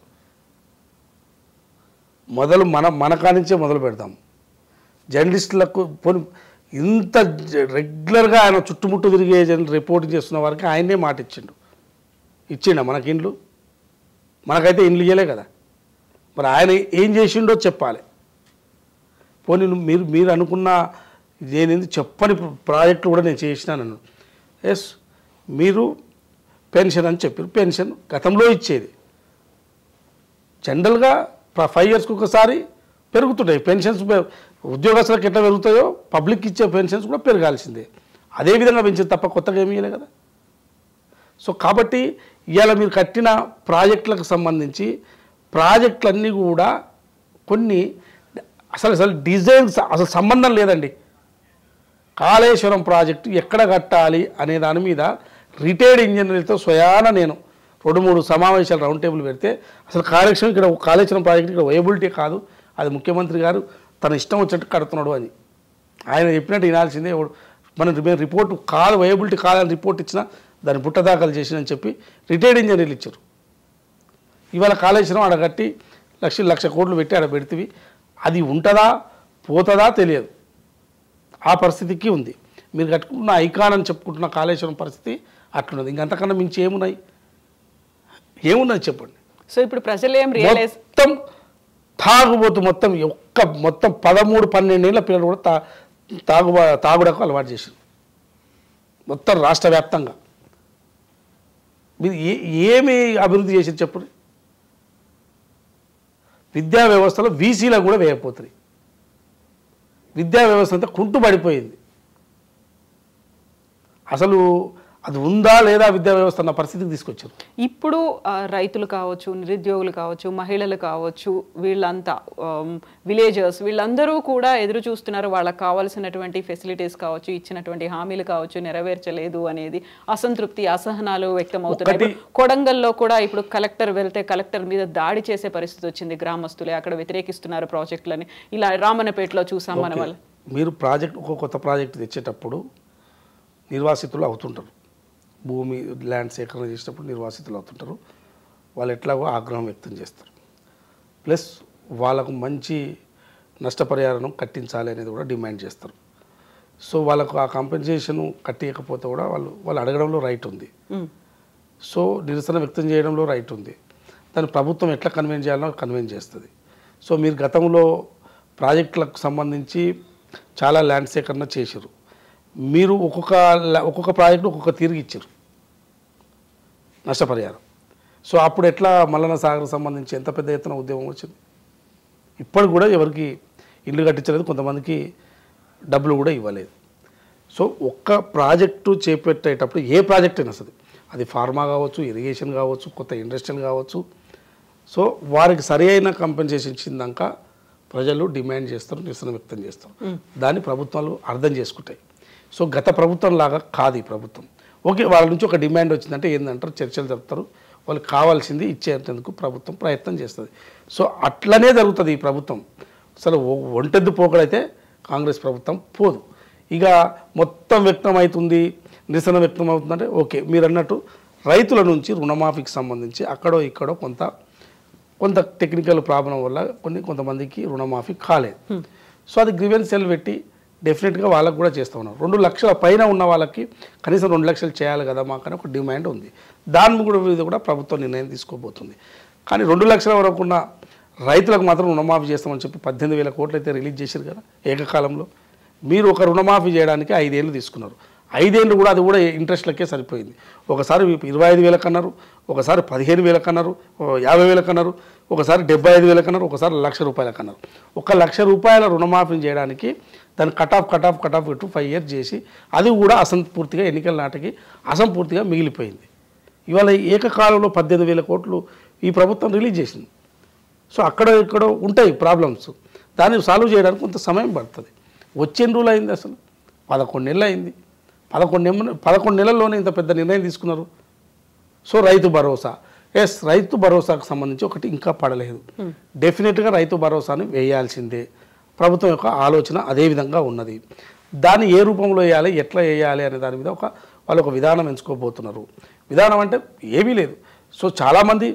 మొదలు మన మన కానించే మొదలు పెడతాం. జర్నలిస్టులకు పోనీ ఇంత రెగ్యులర్గా ఆయన చుట్టుముట్టు తిరిగే రిపోర్టింగ్ చేస్తున్న వారికి ఆయనే మాట ఇచ్చిండు. ఇచ్చిండ మనకి ఇండ్లు? మనకైతే ఇండ్లు ఇయ్యలే కదా. మరి ఆయన ఏం చేసిండో చెప్పాలి. పోనీ మీరు మీరు అనుకున్న ఇదేంది చెప్పని ప్రాజెక్టులు కూడా నేను చేసినాను. ఎస్, మీరు పెన్షన్ అని చెప్పారు. పెన్షన్ గతంలో ఇచ్చేది జనరల్గా ఫైవ్ ఇయర్స్కి ఒకసారి పెరుగుతుంటాయి పెన్షన్స్. ఉద్యోగస్తులకు ఎట్లా పెరుగుతాయో పబ్లిక్ ఇచ్చే పెన్షన్స్ కూడా పెరగాల్సిందే. అదేవిధంగా పెంచింది తప్ప కొత్తగా ఏమీ ఇవ్వలే కదా. సో కాబట్టి ఇవాళ మీరు కట్టిన ప్రాజెక్టులకు సంబంధించి ప్రాజెక్టులన్నీ కూడా కొన్ని అసలు అసలు డిజైన్స్ అసలు సంబంధం లేదండి. కాళేశ్వరం ప్రాజెక్టు ఎక్కడ కట్టాలి అనే దాని మీద రిటైర్డ్ ఇంజనీర్లతో స్వయాన నేను రెండు మూడు సమావేశాలు రౌండ్ టేబుల్ పెడితే అసలు కాళేశ్వరం ఇక్కడ కాళేశ్వరం ప్రాజెక్టు ఇక్కడ వయబిలిటీ కాదు, అది ముఖ్యమంత్రి గారు తన ఇష్టం వచ్చినట్టు కడుతున్నాడు అని ఆయన చెప్పినట్టు వినాల్సిందే. మన రిపోర్టు కాదు వయబిలిటీ కాదని రిపోర్ట్ ఇచ్చినా దాన్ని పుట్టదాఖలు చేసినని చెప్పి రిటైర్డ్ ఇంజనీర్లు ఇచ్చారు. ఇవాళ కాళేశ్వరం ఆడ కట్టి లక్ష లక్ష కోట్లు పెట్టి ఆడ పెడితే అది ఉంటుందా పోతుందా తెలియదు, ఆ పరిస్థితికి ఉంది. మీరు కట్టుకుంటున్న ఐకాన్ అని చెప్పుకుంటున్న కాళేశ్వరం పరిస్థితి అట్లున్నది. ఇంకంతకన్నా మించి ఏమున్నాయి ఏమున్నది చెప్పండి. సో ఇప్పుడు ప్రజలు ఏం రియలైజ్ మొత్తం తాగుబోతు మొత్తం ఒక్క మొత్తం పదమూడు పన్నెండేళ్ళ పిల్లలు కూడా తా తాగు తాగుడకు అలవాటు చేశారు మొత్తం రాష్ట్ర వ్యాప్తంగా. మీరు ఏ ఏమి అభివృద్ధి చేసి చెప్పండి. విద్యా వ్యవస్థలో వీసీలకు కూడా వేయకపోతుంది. విద్యా వ్యవస్థ అంతా కుంటుపడిపోయింది. అసలు అది ఉందా లేదా విద్యా వ్యవస్థ అన్న పరిస్థితికి తీసుకొచ్చారు. ఇప్పుడు రైతులు కావచ్చు, నిరుద్యోగులు కావచ్చు, మహిళలు కావచ్చు, వీళ్ళంతా విలేజర్స్ వీళ్ళందరూ కూడా ఎదురు చూస్తున్నారు. వాళ్ళకి కావాల్సినటువంటి ఫెసిలిటీస్ కావచ్చు, ఇచ్చినటువంటి హామీలు కావచ్చు నెరవేర్చలేదు అనేది అసంతృప్తి, అసహనాలు వ్యక్తమవుతున్నాయి. కొడంగల్లో కూడా ఇప్పుడు కలెక్టర్ వెళ్తే కలెక్టర్ మీద దాడి చేసే పరిస్థితి వచ్చింది. గ్రామస్తులే అక్కడ వ్యతిరేకిస్తున్నారు ప్రాజెక్టులని. ఇలా రామన్నపేటలో చూసాం మన వాళ్ళు. మీరు ప్రాజెక్ట్ ఒక కొత్త ప్రాజెక్ట్ తెచ్చేటప్పుడు నిర్వాసితులు అవుతుంటారు. భూమి ల్యాండ్ సేకరణ చేసేటప్పుడు నిర్వాసితులు అవుతుంటారు. వాళ్ళు ఎట్లాగో ఆగ్రహం వ్యక్తం చేస్తారు. ప్లస్ వాళ్ళకు మంచి నష్టపరిహారం కట్టించాలి అనేది కూడా డిమాండ్ చేస్తారు. సో వాళ్ళకు ఆ కాంపెన్సేషన్ కట్టియకపోతే కూడా వాళ్ళు వాళ్ళు అడగడంలో రైట్ ఉంది. సో నిరసన వ్యక్తం చేయడంలో రైట్ ఉంది. దాన్ని ప్రభుత్వం ఎట్లా కన్వెన్స్ చేయాలో కన్వెన్స్ చేస్తుంది. సో మీరు గతంలో ప్రాజెక్టులకు సంబంధించి చాలా ల్యాండ్ సేకరణ చేశారు. మీరు ఒక్కొక్క ఒక్కొక్క ప్రాజెక్టు ఒక్కొక్క తిరిగి ఇచ్చారు నష్టపరిహారం. సో అప్పుడు ఎట్లా మల్లన్న సాగర్ సంబంధించి ఎంత పెద్ద ఎత్తున ఉద్యమం వచ్చింది. ఇప్పుడు కూడా ఎవరికి ఇల్లు కట్టించలేదు, కొంతమందికి డబ్బులు కూడా ఇవ్వలేదు. సో ఒక్క ప్రాజెక్టు చేపట్టేటప్పుడు ఏ ప్రాజెక్ట్ అయినా సరే, అది ఫార్మా కావచ్చు, ఇరిగేషన్ కావచ్చు, కొత్త ఇండస్ట్రియల్ కావచ్చు, సో వారికి సరి అయిన కంపెన్సేషన్ ఇచ్చిందాక ప్రజలు డిమాండ్ చేస్తారు, నిరసన వ్యక్తం చేస్తారు. దాన్ని ప్రభుత్వాలు అర్థం చేసుకుంటాయి. సో గత ప్రభుత్వం లాగా కాదు ఈ ప్రభుత్వం. ఓకే, వాళ్ళ నుంచి ఒక డిమాండ్ వచ్చిందంటే ఏంటంటారు, చర్చలు జరుపుతారు, వాళ్ళకి కావాల్సింది ఇచ్చేందుకు ప్రభుత్వం ప్రయత్నం చేస్తుంది. సో అట్లనే జరుగుతుంది ఈ ప్రభుత్వం. అసలు ఒంటెద్దు పోకడైతే కాంగ్రెస్ ప్రభుత్వం పోదు. ఇక మొత్తం వ్యక్తం అవుతుంది, నిరసన వ్యక్తం అవుతుందంటే ఓకే, మీరు అన్నట్టు రైతుల నుంచి రుణమాఫీకి సంబంధించి అక్కడో ఇక్కడో కొంత కొంత టెక్నికల్ ప్రాబ్లం వల్ల కొన్ని కొంతమందికి రుణమాఫీ కాలేదు. సో అది గ్రీవెన్స్ సెల్ పెట్టి డెఫినెట్గా వాళ్ళకు కూడా చేస్తూ ఉన్నారు. రెండు లక్షల పైన ఉన్న వాళ్ళకి కనీసం రెండు లక్షలు చేయాలి కదా మాకని ఒక డిమాండ్ ఉంది. దాని కూడా మీద కూడా ప్రభుత్వం నిర్ణయం తీసుకోబోతుంది. కానీ రెండు లక్షల వరకు ఉన్న రైతులకు మాత్రం రుణమాఫీ చేస్తామని చెప్పి పద్దెనిమిది వేల కోట్లు అయితే రిలీజ్ చేశారు కదా ఏకకాలంలో. మీరు ఒక రుణమాఫీ చేయడానికి ఐదేళ్ళు తీసుకున్నారు. ఐదేళ్ళు కూడా అది కూడా ఇంట్రెస్ట్లకే సరిపోయింది. ఒకసారి ఇరవై ఐదు వేలకు అన్నారు, ఒకసారి పదిహేను వేలకు అన్నారు, యాభై వేలకు అన్నారు, ఒకసారి డెబ్బై ఐదు వేలకు అన్నారు, ఒకసారి లక్ష రూపాయలకు అన్నారు. ఒక లక్ష రూపాయల రుణమాఫీ చేయడానికి దాన్ని cut off cut off cut off పెట్టు ఫైవ్ ఇయర్స్ చేసి అది కూడా అసంపూర్తిగా ఎన్నికల నాటికి అసంపూర్తిగా మిగిలిపోయింది. ఇవాళ ఏకకాలంలో పద్దెనిమిది వేల కోట్లు ఈ ప్రభుత్వం రిలీజ్ చేసింది. సో అక్కడ ఇక్కడ ఉంటాయి ప్రాబ్లమ్స్, దాన్ని సాల్వ్ చేయడానికి కొంత సమయం పడుతుంది. వచ్చే రోజులు అయింది, అసలు పదకొండు నెలలు అయింది. పదకొండు నెల పదకొండు నెలల్లోనే ఇంత పెద్ద నిర్ణయం తీసుకున్నారు. సో రైతు భరోసా, ఎస్ రైతు భరోసాకు సంబంధించి ఒకటి ఇంకా పడలేదు. డెఫినెట్గా రైతు భరోసాని వేయాల్సిందే. ప్రభుత్వం యొక్క ఆలోచన అదే విధంగా ఉన్నది. దాన్ని ఏ రూపంలో వేయాలి, ఎట్లా వేయాలి అనే దాని మీద ఒక వాళ్ళు ఒక విధానం ఎంచుకోబోతున్నారు. విధానం అంటే ఏమీ లేదు. సో చాలామంది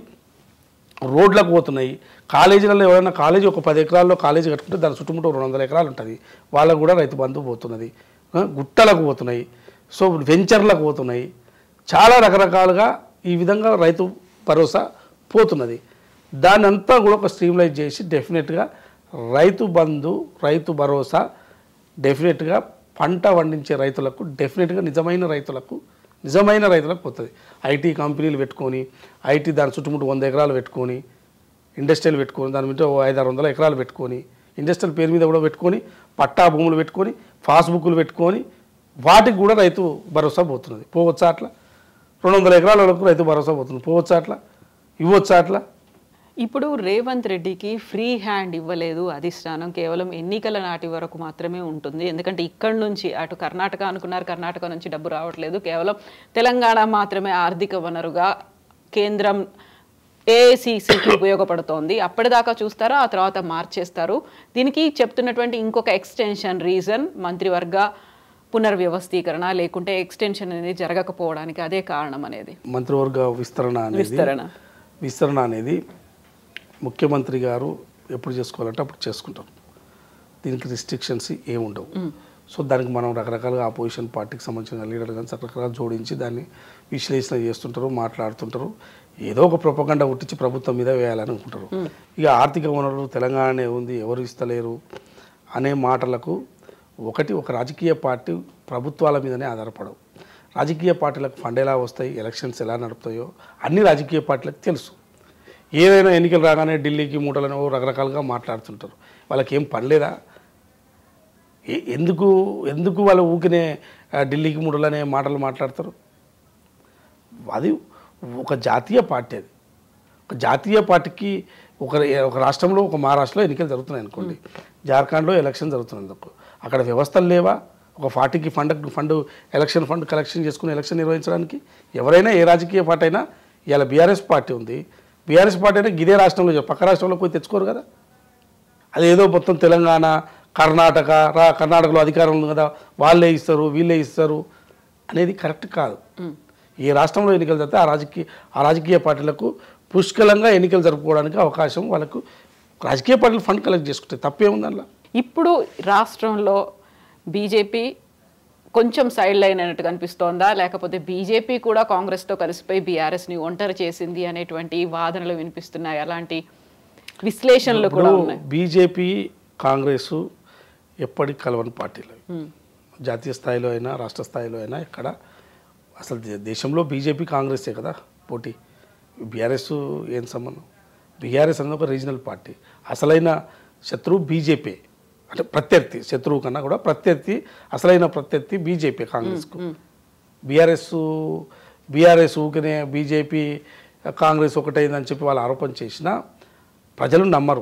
రోడ్లకు పోతున్నాయి. కాలేజీలలో ఎవరైనా కాలేజీ ఒక పది ఎకరాల్లో కాలేజీ కట్టుకుంటే దాని చుట్టుముట్టు రెండు వందల ఎకరాలు ఉంటుంది, వాళ్ళకు కూడా రైతు బంధు పోతున్నది. గుట్టలకు పోతున్నాయి, సో వెంచర్లకు పోతున్నాయి, చాలా రకరకాలుగా ఈ విధంగా రైతు భరోసా పోతున్నది. దాన్ని అంతా కూడా ఒక స్ట్రీమ్లైజ్ చేసి డెఫినెట్గా రైతు బంధు, రైతు భరోసా డెఫినెట్గా పంట పండించే రైతులకు, డెఫినెట్గా నిజమైన రైతులకు నిజమైన రైతులకు పోతుంది. ఐటీ కంపెనీలు పెట్టుకొని, ఐటీ దాని చుట్టుముట్టు వంద ఎకరాలు పెట్టుకొని, ఇండస్ట్రియల్ పెట్టుకొని, దాని మీద ఐదు ఆరు వందల ఎకరాలు పెట్టుకొని, ఇండస్ట్రియల్ పేరు మీద కూడా పెట్టుకొని, పట్టా భూములు పెట్టుకొని, పాస్బుక్లు పెట్టుకొని, వాటికి కూడా రైతు భరోసా పోతున్నది. పోవచ్చా అట్లా? రెండు వందల ఎకరాల వరకు రైతు భరోసా పోతుంది, పోవచ్చా అట్లా? ఇవ్వచ్చా అట్లా? ఇప్పుడు రేవంత్ రెడ్డికి ఫ్రీ హ్యాండ్ ఇవ్వలేదు అధిష్టానం, కేవలం ఎన్నికల నాటి వరకు మాత్రమే ఉంటుంది. ఎందుకంటే ఇక్కడ నుంచి అటు కర్ణాటక అనుకున్నారు, కర్ణాటక నుంచి డబ్బు రావట్లేదు, కేవలం తెలంగాణ మాత్రమే ఆర్థిక వనరుగా కేంద్రం ఏఐసిసికి ఉపయోగపడుతోంది. అప్పటిదాకా చూస్తారా, ఆ తర్వాత మార్చేస్తారు. దీనికి చెప్తున్నటువంటి ఇంకొక ఎక్స్టెన్షన్ రీజన్ మంత్రివర్గ పునర్వ్యవస్థీకరణ, లేకుంటే ఎక్స్టెన్షన్ అనేది జరగకపోవడానికి అదే కారణం అనేది. మంత్రివర్గ విస్తరణ విస్తరణ విస్తరణ అనేది ముఖ్యమంత్రి గారు ఎప్పుడు చేసుకోవాలంటే అప్పుడు చేసుకుంటారు. దీనికి రిస్ట్రిక్షన్స్ ఏమి ఉండవు. సో దానికి మనం రకరకాలుగా ఆపోజిషన్ పార్టీకి సంబంధించిన లీడర్ కానీ రకరకాల జోడించి దాన్ని విశ్లేషణ చేస్తుంటారు, మాట్లాడుతుంటారు. ఏదో ఒక ప్రొపగండా పుట్టించి ప్రభుత్వం మీద వేయాలని అనుకుంటారు. ఇక ఆర్థిక వనరులు తెలంగాణనే ఉంది, ఎవరు ఇస్తలేరు అనే మాటలకు ఒకటి, ఒక రాజకీయ పార్టీ ప్రభుత్వాల మీదనే ఆధారపడవు. రాజకీయ పార్టీలకు ఫండ్ ఎలా వస్తాయి, ఎలక్షన్స్ ఎలా నడుపుతాయో అన్ని రాజకీయ పార్టీలకు తెలుసు. ఏదైనా ఎన్నికలు రాగానే ఢిల్లీకి మూటలను రకరకాలుగా మాట్లాడుతుంటారు. వాళ్ళకి ఏం పని లేదా? ఎందుకు ఎందుకు వాళ్ళు ఊకినే ఢిల్లీకి మూటలనే మాటలు మాట్లాడతారు? అది ఒక జాతీయ పార్టీ, అది ఒక జాతీయ పార్టీకి ఒక ఒక రాష్ట్రంలో, ఒక మహారాష్ట్రలో ఎన్నికలు జరుగుతున్నాయి అనుకోండి, జార్ఖండ్లో ఎలక్షన్ జరుగుతుంది అనుకో, అక్కడ వ్యవస్థలు లేవా? ఒక పార్టీకి fund fund election fund collection చేసుకుని ఎలక్షన్ నిర్వహించడానికి ఎవరైనా, ఏ రాజకీయ పార్టీ అయినా, ఇవాళ బీఆర్ఎస్ పార్టీ ఉంది, బీఆర్ఎస్ పార్టీ అంటే ఇదే రాష్ట్రంలో, పక్క రాష్ట్రంలో పోయి తెచ్చుకోరు కదా. అదేదో మొత్తం తెలంగాణ, కర్ణాటక రా కర్ణాటకలో అధికారం ఉంది కదా, వాళ్ళే ఇస్తారు వీళ్ళే ఇస్తారు అనేది కరెక్ట్ కాదు. ఏ రాష్ట్రంలో ఎన్నికలు జరిగితే ఆ రాజకీయ ఆ రాజకీయ పార్టీలకు పుష్కలంగా ఎన్నికలు జరుపుకోవడానికి అవకాశం, వాళ్ళకు రాజకీయ పార్టీలు ఫండ్ కలెక్ట్ చేసుకుంటాయి, తప్పేముంది అందులో. ఇప్పుడు రాష్ట్రంలో బీజేపీ కొంచెం సైడ్ లైన్ అయినట్టు కనిపిస్తోందా, లేకపోతే బీజేపీ కూడా కాంగ్రెస్తో కలిసిపోయి బీఆర్ఎస్ని ఒంటరి చేసింది అనేటువంటి వాదనలు వినిపిస్తున్నాయి? అలాంటి విశ్లేషణలు కూడా ఉన్నాయి. బీజేపీ కాంగ్రెస్ ఎప్పటికి కలవని పార్టీలు, జాతీయ స్థాయిలో అయినా రాష్ట్ర స్థాయిలో అయినా ఎక్కడ అసలు దేశంలో బీజేపీ కాంగ్రెసే కదా పోటీ. బీఆర్ఎస్ ఏం సంబంధం? బీఆర్ఎస్ అనేది ఒక రీజనల్ పార్టీ. అసలైన శత్రువు బీజేపీ, అంటే ప్రత్యర్థి, శత్రువు కన్నా కూడా ప్రత్యర్థి, అసలైన ప్రత్యర్థి బీజేపీ కాంగ్రెస్కు. బీఆర్ఎస్ బీఆర్ఎస్ ఊకనే బీజేపీ కాంగ్రెస్ ఒకటైందని చెప్పి వాళ్ళు ఆరోపణ చేసినా ప్రజలు నమ్మరు.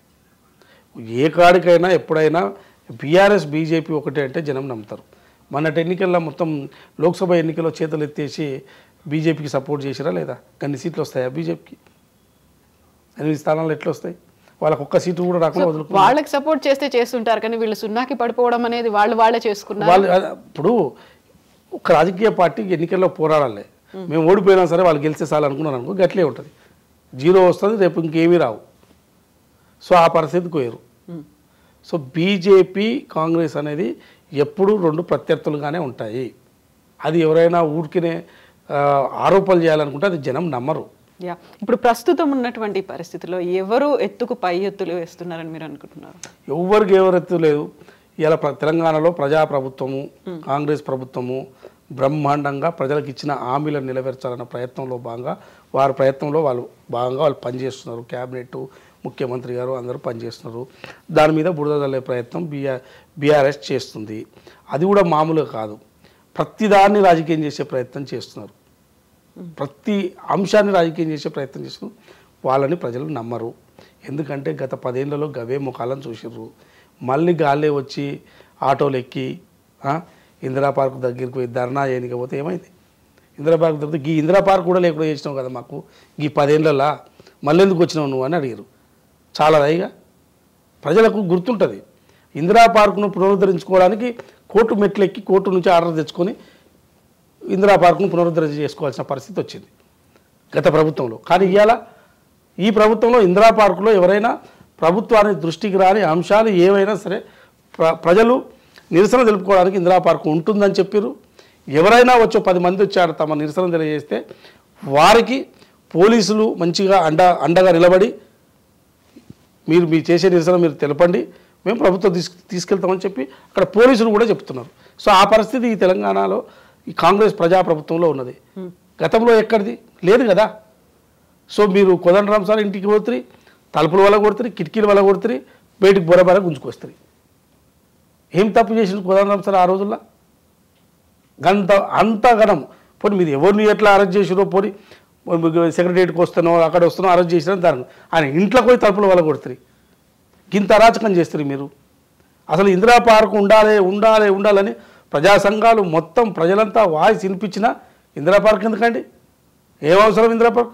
ఏ కాడికైనా ఎప్పుడైనా బీఆర్ఎస్ బీజేపీ ఒకటే అంటే జనం నమ్ముతారు. మొన్నటి ఎన్నికల్లో మొత్తం లోక్సభ ఎన్నికల్లో చేతులు ఎత్తేసి బీజేపీకి సపోర్ట్ చేసిరా లేదా? కొన్ని సీట్లు వస్తాయా బీజేపీకి? ఎనిమిది స్థానాలు ఎట్లా వస్తాయి? వాళ్ళకి ఒక్క సీటు కూడా రాకుండా వదులుకున్నారు. వాళ్ళకి సపోర్ట్ చేస్తే చేస్తుంటారు, కానీ వీళ్ళు సున్నాకి పడిపోవడం అనేది వాళ్ళు వాళ్ళే చేసుకున్నారు. వాళ్ళు ఇప్పుడు ఒక రాజకీయ పార్టీకి ఎన్నికల్లో పోరాడాలి, మేము ఓడిపోయినా సరే వాళ్ళు గెలిచే సార్లు అనుకున్నారు అనుకో, గట్లే ఉంటుంది, జీరో వస్తుంది, రేపు ఇంకేమీ రావు. సో ఆ పరిస్థితికి పోయారు. సో బీజేపీ కాంగ్రెస్ అనేది ఎప్పుడు రెండు ప్రత్యర్థులుగానే ఉంటాయి. అది ఎవరైనా ఊరికినే ఆరోపణలు చేయాలనుకుంటే అది జనం నమ్మరు. యా, ఇప్పుడు ప్రస్తుతం ఉన్నటువంటి పరిస్థితిలో ఎవరు ఎత్తుకు పై ఎత్తులు వేస్తున్నారని మీరు అనుకుంటున్నారు? ఎవరికి ఎవరు ఎత్తు లేదు. ఇలా తెలంగాణలో ప్రజాప్రభుత్వము, కాంగ్రెస్ ప్రభుత్వము బ్రహ్మాండంగా ప్రజలకు ఇచ్చిన హామీలను నెరవేర్చాలన్న ప్రయత్నంలో భాగంగా వారి ప్రయత్నంలో వాళ్ళు భాగంగా వాళ్ళు పనిచేస్తున్నారు. క్యాబినెట్, ముఖ్యమంత్రి గారు అందరూ పనిచేస్తున్నారు. దాని మీద బురద చల్లే ప్రయత్నం బీఆర్ బీఆర్ఎస్ చేస్తుంది. అది కూడా మామూలుగా కాదు, ప్రతిదాన్ని రాజకీయం చేసే ప్రయత్నం చేస్తున్నారు. ప్రతి అంశాన్ని రాజకీయం చేసే ప్రయత్నం చేస్తున్నారు. వాళ్ళని ప్రజలు నమ్మరు. ఎందుకంటే గత పదేళ్లలో గవే ముఖాలను చూసిర్రు. మళ్ళీ గాలే వచ్చి ఆటోలు ఎక్కి ఇందిరా పార్క్ దగ్గరికి పోయి ధర్నా చేయకపోతే ఏమైంది? ఇందిరా పార్క్ దగ్గర ఈ ఇందిరా పార్క్ కూడా లేకుండా చేసినావు కదా మాకు ఈ పదేళ్లలో, మళ్ళీ ఎందుకు వచ్చినావు నువ్వు అని అడిగారు. చాలా దయగా ప్రజలకు గుర్తుంటుంది. ఇందిరా పార్కును పునరుద్ధరించుకోవడానికి కోర్టు మెట్లు ఎక్కి కోర్టు నుంచి ఆర్డర్ తెచ్చుకొని ఇందిరా పార్కును పునరుద్ధరణ చేసుకోవాల్సిన పరిస్థితి వచ్చింది గత ప్రభుత్వంలో. కానీ ఇవాళ ఈ ప్రభుత్వంలో ఇందిరా పార్కులో ఎవరైనా ప్రభుత్వానికి దృష్టికి రాని అంశాలు ఏవైనా సరే ప్ర ప్రజలు నిరసన తెలుపుకోవడానికి ఇందిరా పార్కు ఉంటుందని చెప్పారు. ఎవరైనా వచ్చి పది మంది వచ్చారు తమ నిరసన తెలియజేస్తే వారికి పోలీసులు మంచిగా అండ అండగా నిలబడి మీరు మీ చేసే నిరసన మీరు తెలపండి, మేము ప్రభుత్వం తీసుకు తీసుకెళ్తామని చెప్పి అక్కడ పోలీసులు కూడా చెప్తున్నారు. సో ఆ పరిస్థితి ఈ తెలంగాణలో ఈ కాంగ్రెస్ ప్రజాప్రభుత్వంలో ఉన్నది. గతంలో ఎక్కడిది లేదు కదా. సో మీరు కోదండరాం సార్ ఇంటికి పోతురి, తలుపుల వల్ల కొడుతురి, కిటికీల వల్ల కొడుతురి, బయటికి బొరబర గుంజుకొస్తుంది. ఏం తప్పు చేసింది కోదండరాం సార్ ఆ రోజుల్లో? గంత అంత గణం పోనీ మీరు ఎవరిని ఎట్లా అరెస్ట్ చేసిరో పోనీ సెక్రటరియట్కి వస్తానో అక్కడ వస్తానో అరెస్ట్ చేసినా దాని ఆయన ఇంట్లోకి పోయి తలుపుల వల్ల కొడుతుంది. ఇంత అరాచకం చేస్తారు మీరు. అసలు ఇందిరా పార్క్ ఉండాలి ఉండాలి ఉండాలని ప్రజా సంఘాలు మొత్తం ప్రజలంతా వాయిస్ వినిపించినా ఇందిరా పార్క్ ఎందుకండి? ఏం అవసరం ఇందిరా పార్క్?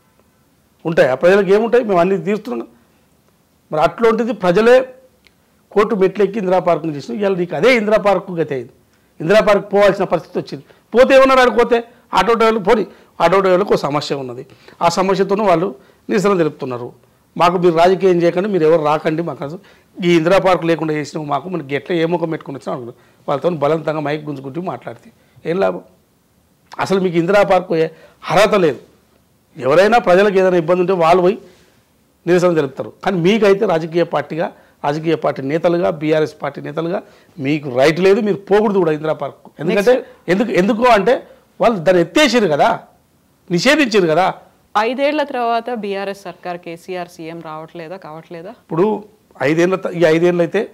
ఉంటాయి ఆ ప్రజలకు ఏముంటాయి? మేము అన్ని తీరుస్తున్నాం. మరి అట్లాంటిది ప్రజలే కోర్టు మెట్లెక్కి ఇందిరా పార్క్ని చేసిన ఇవాళ నీకు అదే ఇందిరా పార్క్ గతి అయింది. ఇందిరా పార్క్ పోవాల్సిన పరిస్థితి వచ్చింది. పోతే ఏమన్నారు ఆడిపోతే ఆటో డ్రైవర్లు పోని ఆటో డ్రైవర్లకు ఒక సమస్య ఉన్నది. ఆ సమస్యతోనూ వాళ్ళు నిరసన తెలుపుతున్నారు. మాకు మీరు రాజకీయం చేయకండి, మీరు ఎవరు రాకండి, మాకు అసలు ఈ ఇందిరా పార్క్ లేకుండా చేసినావు మాకు మనకి ఎట్లా ఏ ముఖం పెట్టుకుని వచ్చినా అనుకున్నాం. వాళ్ళతో బలవంతంగా మైక్ గుంజుకుంటూ మాట్లాడితే ఏం లాభం? అసలు మీకు ఇందిరా పార్క్ అర్హత లేదు. ఎవరైనా ప్రజలకు ఏదైనా ఇబ్బంది ఉంటే వాళ్ళు పోయి నిరసన తెలుపుతారు. కానీ మీకైతే రాజకీయ పార్టీగా రాజకీయ పార్టీ నేతలుగా బీఆర్ఎస్ పార్టీ నేతలుగా మీకు రైట్ లేదు, మీరు పోకూడదు కూడా ఇందిరా పార్క్. ఎందుకంటే ఎందుకు ఎందుకు అంటే వాళ్ళు దాన్ని ఎత్తేసారు కదా, నిషేధించారు కదా. ఐదేళ్ల తర్వాత బీఆర్ఎస్ సర్కార్ కేసీఆర్ సీఎం రావట్లేదా కావట్లేదా? ఇప్పుడు ఐదేళ్ళ ఈ ఐదేళ్ళు అయితే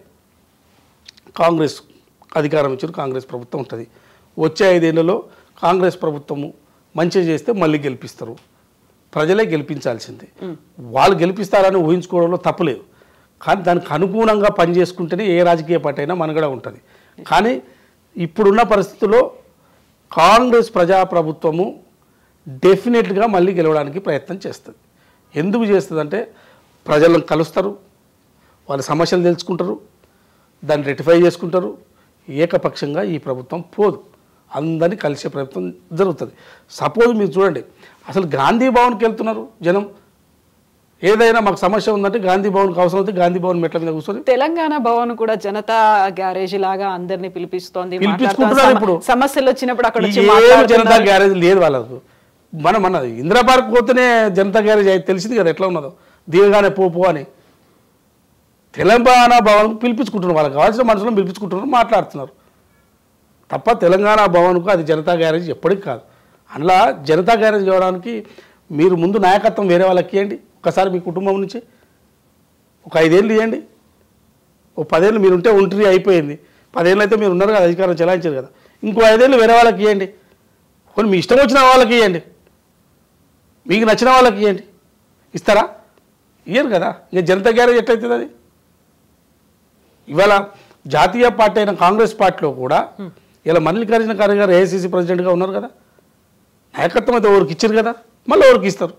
కాంగ్రెస్ అధికారం ఇచ్చారు, కాంగ్రెస్ ప్రభుత్వం ఉంటుంది. వచ్చే ఐదేళ్లలో కాంగ్రెస్ ప్రభుత్వము మంచిగా చేస్తే మళ్ళీ గెలిపిస్తారు. ప్రజలే గెలిపించాల్సిందే. వాళ్ళు గెలిపిస్తారని ఊహించుకోవడంలో తప్పులేదు. కానీ దానికి అనుగుణంగా పనిచేసుకుంటేనే ఏ రాజకీయ పార్టీ అయినా మనగడ ఉంటుంది. కానీ ఇప్పుడున్న పరిస్థితుల్లో కాంగ్రెస్ ప్రజాప్రభుత్వము డెఫినెట్గా మళ్ళీ గెలవడానికి ప్రయత్నం చేస్తుంది. ఎందుకు చేస్తుందంటే ప్రజలను కలుస్తారు, వాళ్ళ సమస్యలు తెలుసుకుంటారు, దాన్ని రెటిఫై చేసుకుంటారు. ఏకపక్షంగా ఈ ప్రభుత్వం పోదు, అందరినీ కలిసే ప్రయత్నం జరుగుతుంది. సపోజ్ మీరు చూడండి, అసలు గాంధీ భవన్కి వెళ్తున్నారు జనం. ఏదైనా మాకు సమస్య ఉందంటే గాంధీ భవన్కి అవసరం అయితే గాంధీ భవన్ మెట్ల మీద కూర్చొని తెలంగాణ భవన్ కూడా జనతా గ్యారేజ్ లాగా అందరినీ పిలిపిస్తోంది. పిలిపించుకుంటున్నారు. ఇప్పుడు సమస్యలు వచ్చినప్పుడు అక్కడ జనతా గ్యారేజ్ లేదు వాళ్ళకు. మనం అన్నది ఇందిరా పార్క్ పోతేనే జనతా గ్యారేజ్ అయితే తెలిసింది కదా ఎట్లా ఉన్నదో. దిగగానే పోపు అని తెలంగాణ భవన్ పిలిపించుకుంటున్నారు. వాళ్ళకి కావాల్సిన మనుషులను పిలిపించుకుంటున్నారు, మాట్లాడుతున్నారు తప్ప తెలంగాణ భవన్కు అది జనతా గ్యారేజ్ ఎప్పటికి కాదు. అందులో జనతా గ్యారేజ్ కావడానికి మీరు ముందు నాయకత్వం వేరే వాళ్ళకి ఇవ్వండి. ఒకసారి మీ కుటుంబం నుంచి ఒక ఐదేళ్ళు ఇవ్వండి, ఓ పదేళ్ళు మీరు ఉంటే ఒంటరి అయిపోయింది. పదేళ్ళు అయితే మీరు ఉన్నారు కదా, అధికారం చెలాయించారు కదా. ఇంకో ఐదేళ్ళు వేరే వాళ్ళకి ఇవ్వండి, కొన్ని మీ ఇష్టం వచ్చిన వాళ్ళకి ఇవ్వండి, మీకు నచ్చిన వాళ్ళకి ఇవ్వండి. ఇస్తారా? ఇయ్యరు కదా. ఇక జనతా గ్యారేజ్ ఎట్లయితుంది అది? ఇవాళ జాతీయ పార్టీ అయిన కాంగ్రెస్ పార్టీలో కూడా ఇలా మల్లికార్జున ఖర్గే గారు ఏఐసీసీ ప్రెసిడెంట్గా ఉన్నారు కదా. నాయకత్వం అయితే ఎవరికి ఇచ్చారు కదా, మళ్ళీ ఎవరికి ఇస్తారు?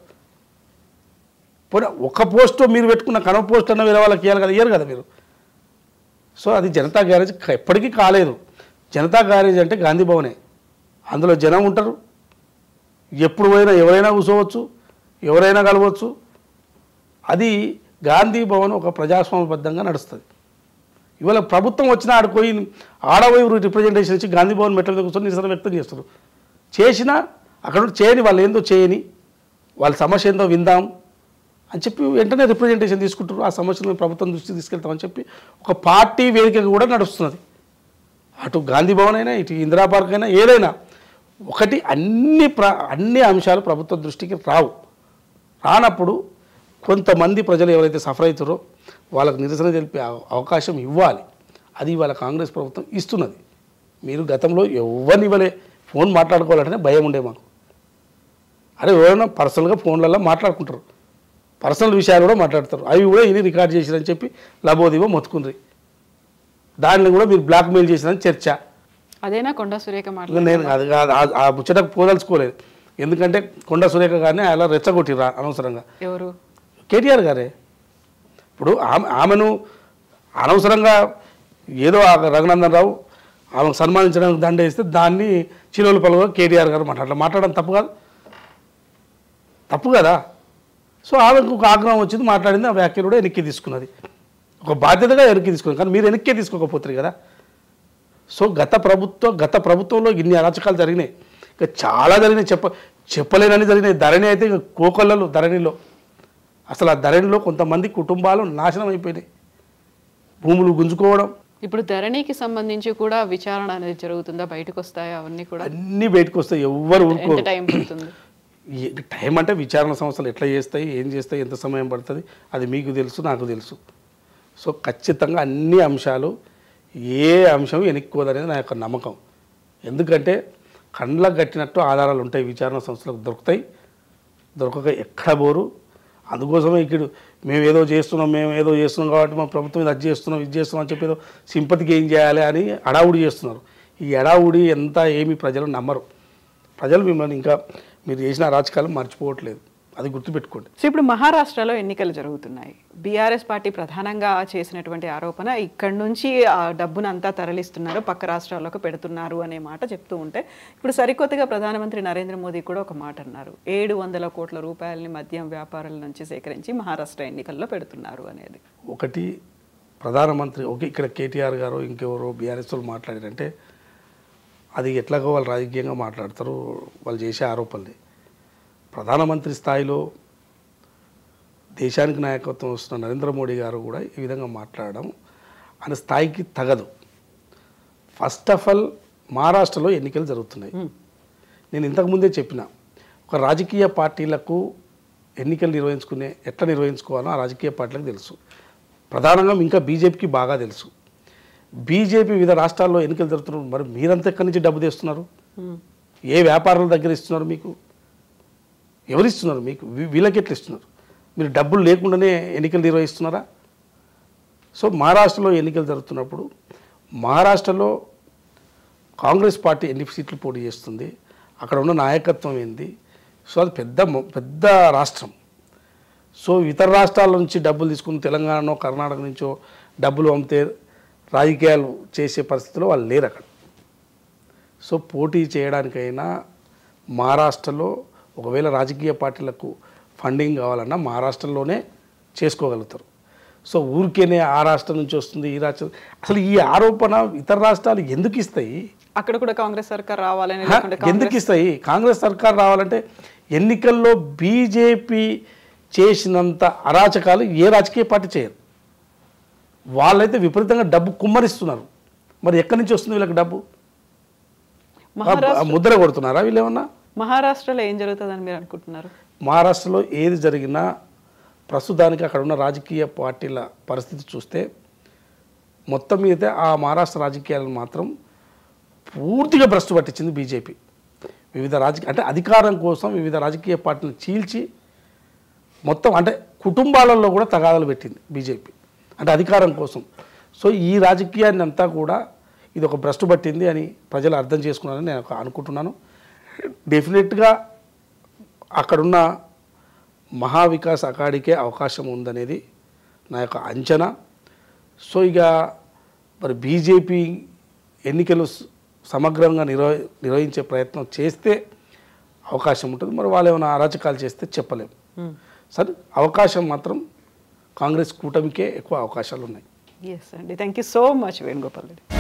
పోనీ ఒక పోస్టు మీరు పెట్టుకున్న కనవ పోస్ట్ అన్న వేరే వాళ్ళకి ఇవ్వాలి కదా, ఇయ్యరు కదా మీరు. సో అది జనతా గ్యారేజ్ ఎప్పటికీ కాలేదు. జనతా గ్యారేజ్ అంటే గాంధీ భవనే. అందులో జనం ఉంటారు, ఎప్పుడు పోయినా ఎవరైనా కూర్చోవచ్చు, ఎవరైనా కలవచ్చు. అది గాంధీ భవన్ ఒక ప్రజాస్వామ్యబద్ధంగా నడుస్తుంది. ఇవాళ ప్రభుత్వం వచ్చిన ఆడిపోయి ఆడపోయి రిప్రజెంటేషన్ ఇచ్చి గాంధీ భవన్ మెట్ల మీద కూర్చొని నిరసన వ్యక్తం చేస్తారు. చేసినా అక్కడ చేయని వాళ్ళు ఏందో చేయని, వాళ్ళ సమస్య ఏందో విందాం అని చెప్పి వెంటనే రిప్రజెంటేషన్ తీసుకుంటారు. ఆ సమస్యను ప్రభుత్వం దృష్టికి తీసుకెళ్తామని చెప్పి ఒక పార్టీ వేదిక కూడా నడుస్తున్నది. అటు గాంధీ భవన్ అయినా ఇటు ఇందిరా పార్క్ అయినా ఏదైనా ఒకటి అన్ని ప్ర అన్ని అంశాలు ప్రభుత్వ దృష్టికి రావు. రానప్పుడు కొంతమంది ప్రజలు ఎవరైతే సఫర్ అవుతారో వాళ్ళకు నిరసన తెలిపే అవకాశం ఇవ్వాలి. అది ఇవాళ కాంగ్రెస్ ప్రభుత్వం ఇస్తున్నది. మీరు గతంలో ఎవరిని ఇవ్వలే. ఫోన్ మాట్లాడుకోవాలంటేనే భయం ఉండే మాకు. అరే ఎవరైనా పర్సనల్గా ఫోన్లలో మాట్లాడుకుంటారు, పర్సనల్ విషయాలు కూడా మాట్లాడతారు. అవి కూడా ఇది రికార్డ్ చేసిరని చెప్పి లబోదివో మొత్తుకుంది. దాన్ని కూడా మీరు బ్లాక్మెయిల్ చేసిరని చర్చ. అదేనా కొండా సురేఖ మాట? నేను అది ఆ ముచ్చటకు పోదలుచుకోలేదు. ఎందుకంటే కొండా సురేఖ గారిని అలా రెచ్చగొట్టిరా అనవసరంగా. ఎవరు? కేటీఆర్ గారే. ఇప్పుడు ఆమె ఆమెను అనవసరంగా ఏదో రఘునందన్ రావు ఆమెకు సన్మానించడానికి దండ వేస్తే దాన్ని చిలువల పలుగా కేటీఆర్ గారు మాట్లాడాలి. మాట్లాడడం తప్పు కాదు, తప్పు కదా. సో ఆమెకు ఒక ఆగ్రహం వచ్చింది, మాట్లాడింది. ఆ వ్యాఖ్యలు కూడా వెనక్కి తీసుకున్నది, ఒక బాధ్యతగా వెనక్కి తీసుకున్నది. కానీ మీరు వెనక్కి తీసుకోకపోతారు కదా. సో గత ప్రభుత్వం గత ప్రభుత్వంలో ఇన్ని అరాచకాలు జరిగినాయి, ఇక చాలా జరిగినాయి. చెప్ప చెప్పలేనని జరిగినాయి. ధరణి అయితే ఇక కోకొల్లలు ధరణిలో. అసలు ఆ ధరణిలో కొంతమంది కుటుంబాలు నాశనం అయిపోయినాయి, భూములు గుంజుకోవడం. ఇప్పుడు ధరణికి సంబంధించి కూడా విచారణ అనేది జరుగుతుందా? బయటకు వస్తాయి అవన్నీ కూడా? అన్నీ బయటకు వస్తాయి. ఎవరు ఊరుకోరు. టైం పడుతుంది? టైం అంటే విచారణ సంస్థలు ఎట్లా చేస్తాయి, ఏం చేస్తాయి, ఎంత సమయం పడుతుంది, అది మీకు తెలుసు, నాకు తెలుసు. సో ఖచ్చితంగా అన్ని అంశాలు, ఏ అంశం వెనక్కోదనేది నా యొక్క నమ్మకం. ఎందుకంటే కండ్లకు కట్టినట్టు ఆధారాలు ఉంటాయి, విచారణ సంస్థలకు దొరుకుతాయి. దొరకక ఎక్కడ పోరు. అందుకోసమే ఇక్కడ మేము ఏదో చేస్తున్నాం మేము ఏదో చేస్తున్నాం కాబట్టి మా ప్రభుత్వం ఇది అది చేస్తున్నాం ఇది చేస్తున్నాం అని చెప్పి ఏదో సింపతికి ఏం చేయాలి అని అడావుడి చేస్తున్నారు. ఈ అడావుడి ఎంత ఏమి ప్రజలు నమ్మరు. ప్రజలు మిమ్మల్ని ఇంకా మీరు చేసిన అరాచకాలు మర్చిపోవట్లేదు, అది గుర్తుపెట్టుకోండి. సో ఇప్పుడు మహారాష్ట్రలో ఎన్నికలు జరుగుతున్నాయి. బీఆర్ఎస్ పార్టీ ప్రధానంగా చేసినటువంటి ఆరోపణ ఇక్కడి నుంచి ఆ డబ్బునంతా తరలిస్తున్నారు, పక్క రాష్ట్రాలకు పెడుతున్నారు అనే మాట చెప్తూ ఉంటే, ఇప్పుడు సరికొత్తగా ప్రధానమంత్రి నరేంద్ర మోదీ కూడా ఒక మాట అన్నారు, ఏడు వందల కోట్ల రూపాయలని మద్యం వ్యాపారాల నుంచి సేకరించి మహారాష్ట్ర ఎన్నికల్లో పెడుతున్నారు అనేది. ఒకటి ప్రధానమంత్రి ఓకే ఇక్కడ కేటీఆర్ గారు ఇంకెవరో బీఆర్ఎస్ వాళ్ళు మాట్లాడారంటే అది ఎట్లాగో వాళ్ళు రాజకీయంగా మాట్లాడతారు, వాళ్ళు చేసే ఆరోపణలే. ప్రధానమంత్రి స్థాయిలో దేశానికి నాయకత్వం వస్తున్న నరేంద్ర మోడీ గారు కూడా ఈ విధంగా మాట్లాడడం ఆయన స్థాయికి తగదు. ఫస్ట్ ఆఫ్ ఆల్ మహారాష్ట్రలో ఎన్నికలు జరుగుతున్నాయి. నేను ఇంతకుముందే చెప్పిన ఒక రాజకీయ పార్టీలకు ఎన్నికలు నిర్వహించుకునే ఎట్లా నిర్వహించుకోవాలో ఆ రాజకీయ పార్టీలకు తెలుసు. ప్రధానంగా ఇంకా బీజేపీకి బాగా తెలుసు. బీజేపీ వివిధ రాష్ట్రాల్లో ఎన్నికలు జరుగుతున్నారు, మరి మీరంతా ఎక్కడి నుంచి డబ్బు తెస్తున్నారు? ఏ వ్యాపారుల దగ్గర ఇస్తున్నారు? మీకు ఎవరు ఇస్తున్నారు? మీకు వీళ్ళకి ఎట్లా ఇస్తున్నారు? మీరు డబ్బులు లేకుండానే ఎన్నికలు నిర్వహిస్తున్నారా? సో మహారాష్ట్రలో ఎన్నికలు జరుగుతున్నప్పుడు మహారాష్ట్రలో కాంగ్రెస్ పార్టీ ఎన్ని సీట్లు పోటీ చేస్తుంది, అక్కడ ఉన్న నాయకత్వం ఏంది? సో అది పెద్ద పెద్ద రాష్ట్రం. సో ఇతర రాష్ట్రాల నుంచి డబ్బులు తీసుకుని తెలంగాణలో కర్ణాటక నుంచో డబ్బులు పంపితే రాజకీయాలు చేసే పరిస్థితిలో వాళ్ళు లేరు అక్కడ. సో పోటీ చేయడానికైనా మహారాష్ట్రలో ఒకవేళ రాజకీయ పార్టీలకు ఫండింగ్ కావాలన్నా మహారాష్ట్రలోనే చేసుకోగలుగుతారు. సో ఊరికేనే ఆ రాష్ట్రం నుంచి వస్తుంది ఈ రాష్ట్రం, అసలు ఈ ఆరోపణ ఇతర రాష్ట్రాలు ఎందుకు ఇస్తాయి? అక్కడ కూడా కాంగ్రెస్ సర్కార్ రావాలని ఎందుకు ఇస్తాయి? కాంగ్రెస్ సర్కార్ రావాలంటే ఎన్నికల్లో బీజేపీ చేసినంత అరాచకాలు ఏ రాజకీయ పార్టీ చేయరు. వాళ్ళైతే విపరీతంగా డబ్బు కుమ్మరిస్తున్నారు. మరి ఎక్కడి నుంచి వస్తుంది వీళ్ళకి డబ్బు? ముద్ర కొడుతున్నారా వీళ్ళు ఏమన్నా? మహారాష్ట్రలో ఏం జరుగుతుందని మీరు అనుకుంటున్నారు? మహారాష్ట్రలో ఏది జరిగినా ప్రస్తుతానికి అక్కడ ఉన్న రాజకీయ పార్టీల పరిస్థితి చూస్తే మొత్తం మీద ఆ మహారాష్ట్ర రాజకీయాలను మాత్రం పూర్తిగా భ్రష్టు పట్టించింది బీజేపీ. వివిధ రాజకీయ అంటే అధికారం కోసం వివిధ రాజకీయ పార్టీలను చీల్చి మొత్తం అంటే కుటుంబాలలో కూడా తగాదాలు పెట్టింది బీజేపీ, అంటే అధికారం కోసం. సో ఈ రాజకీయాన్ని అంతా కూడా ఇది ఒక భ్రష్టు పట్టింది అని ప్రజలు అర్థం చేసుకున్నారని నేను అనుకుంటున్నాను. డెఫినెట్గా అక్కడున్న మహావికాస్ అఘాడీకే అవకాశం ఉందనేది నా యొక్క అంచనా. సో ఇక మరి బీజేపీ ఎన్నికలు సమగ్రంగా నిర్వ నిర్వహించే ప్రయత్నం చేస్తే అవకాశం ఉంటుంది. మరి వాళ్ళు ఏమైనా అరాచకాలు చేస్తే చెప్పలేము. సరే, అవకాశం మాత్రం కాంగ్రెస్ కూటమికే ఎక్కువ అవకాశాలు ఉన్నాయి. ఎస్ అండి, thank you so much Venugopal Reddy.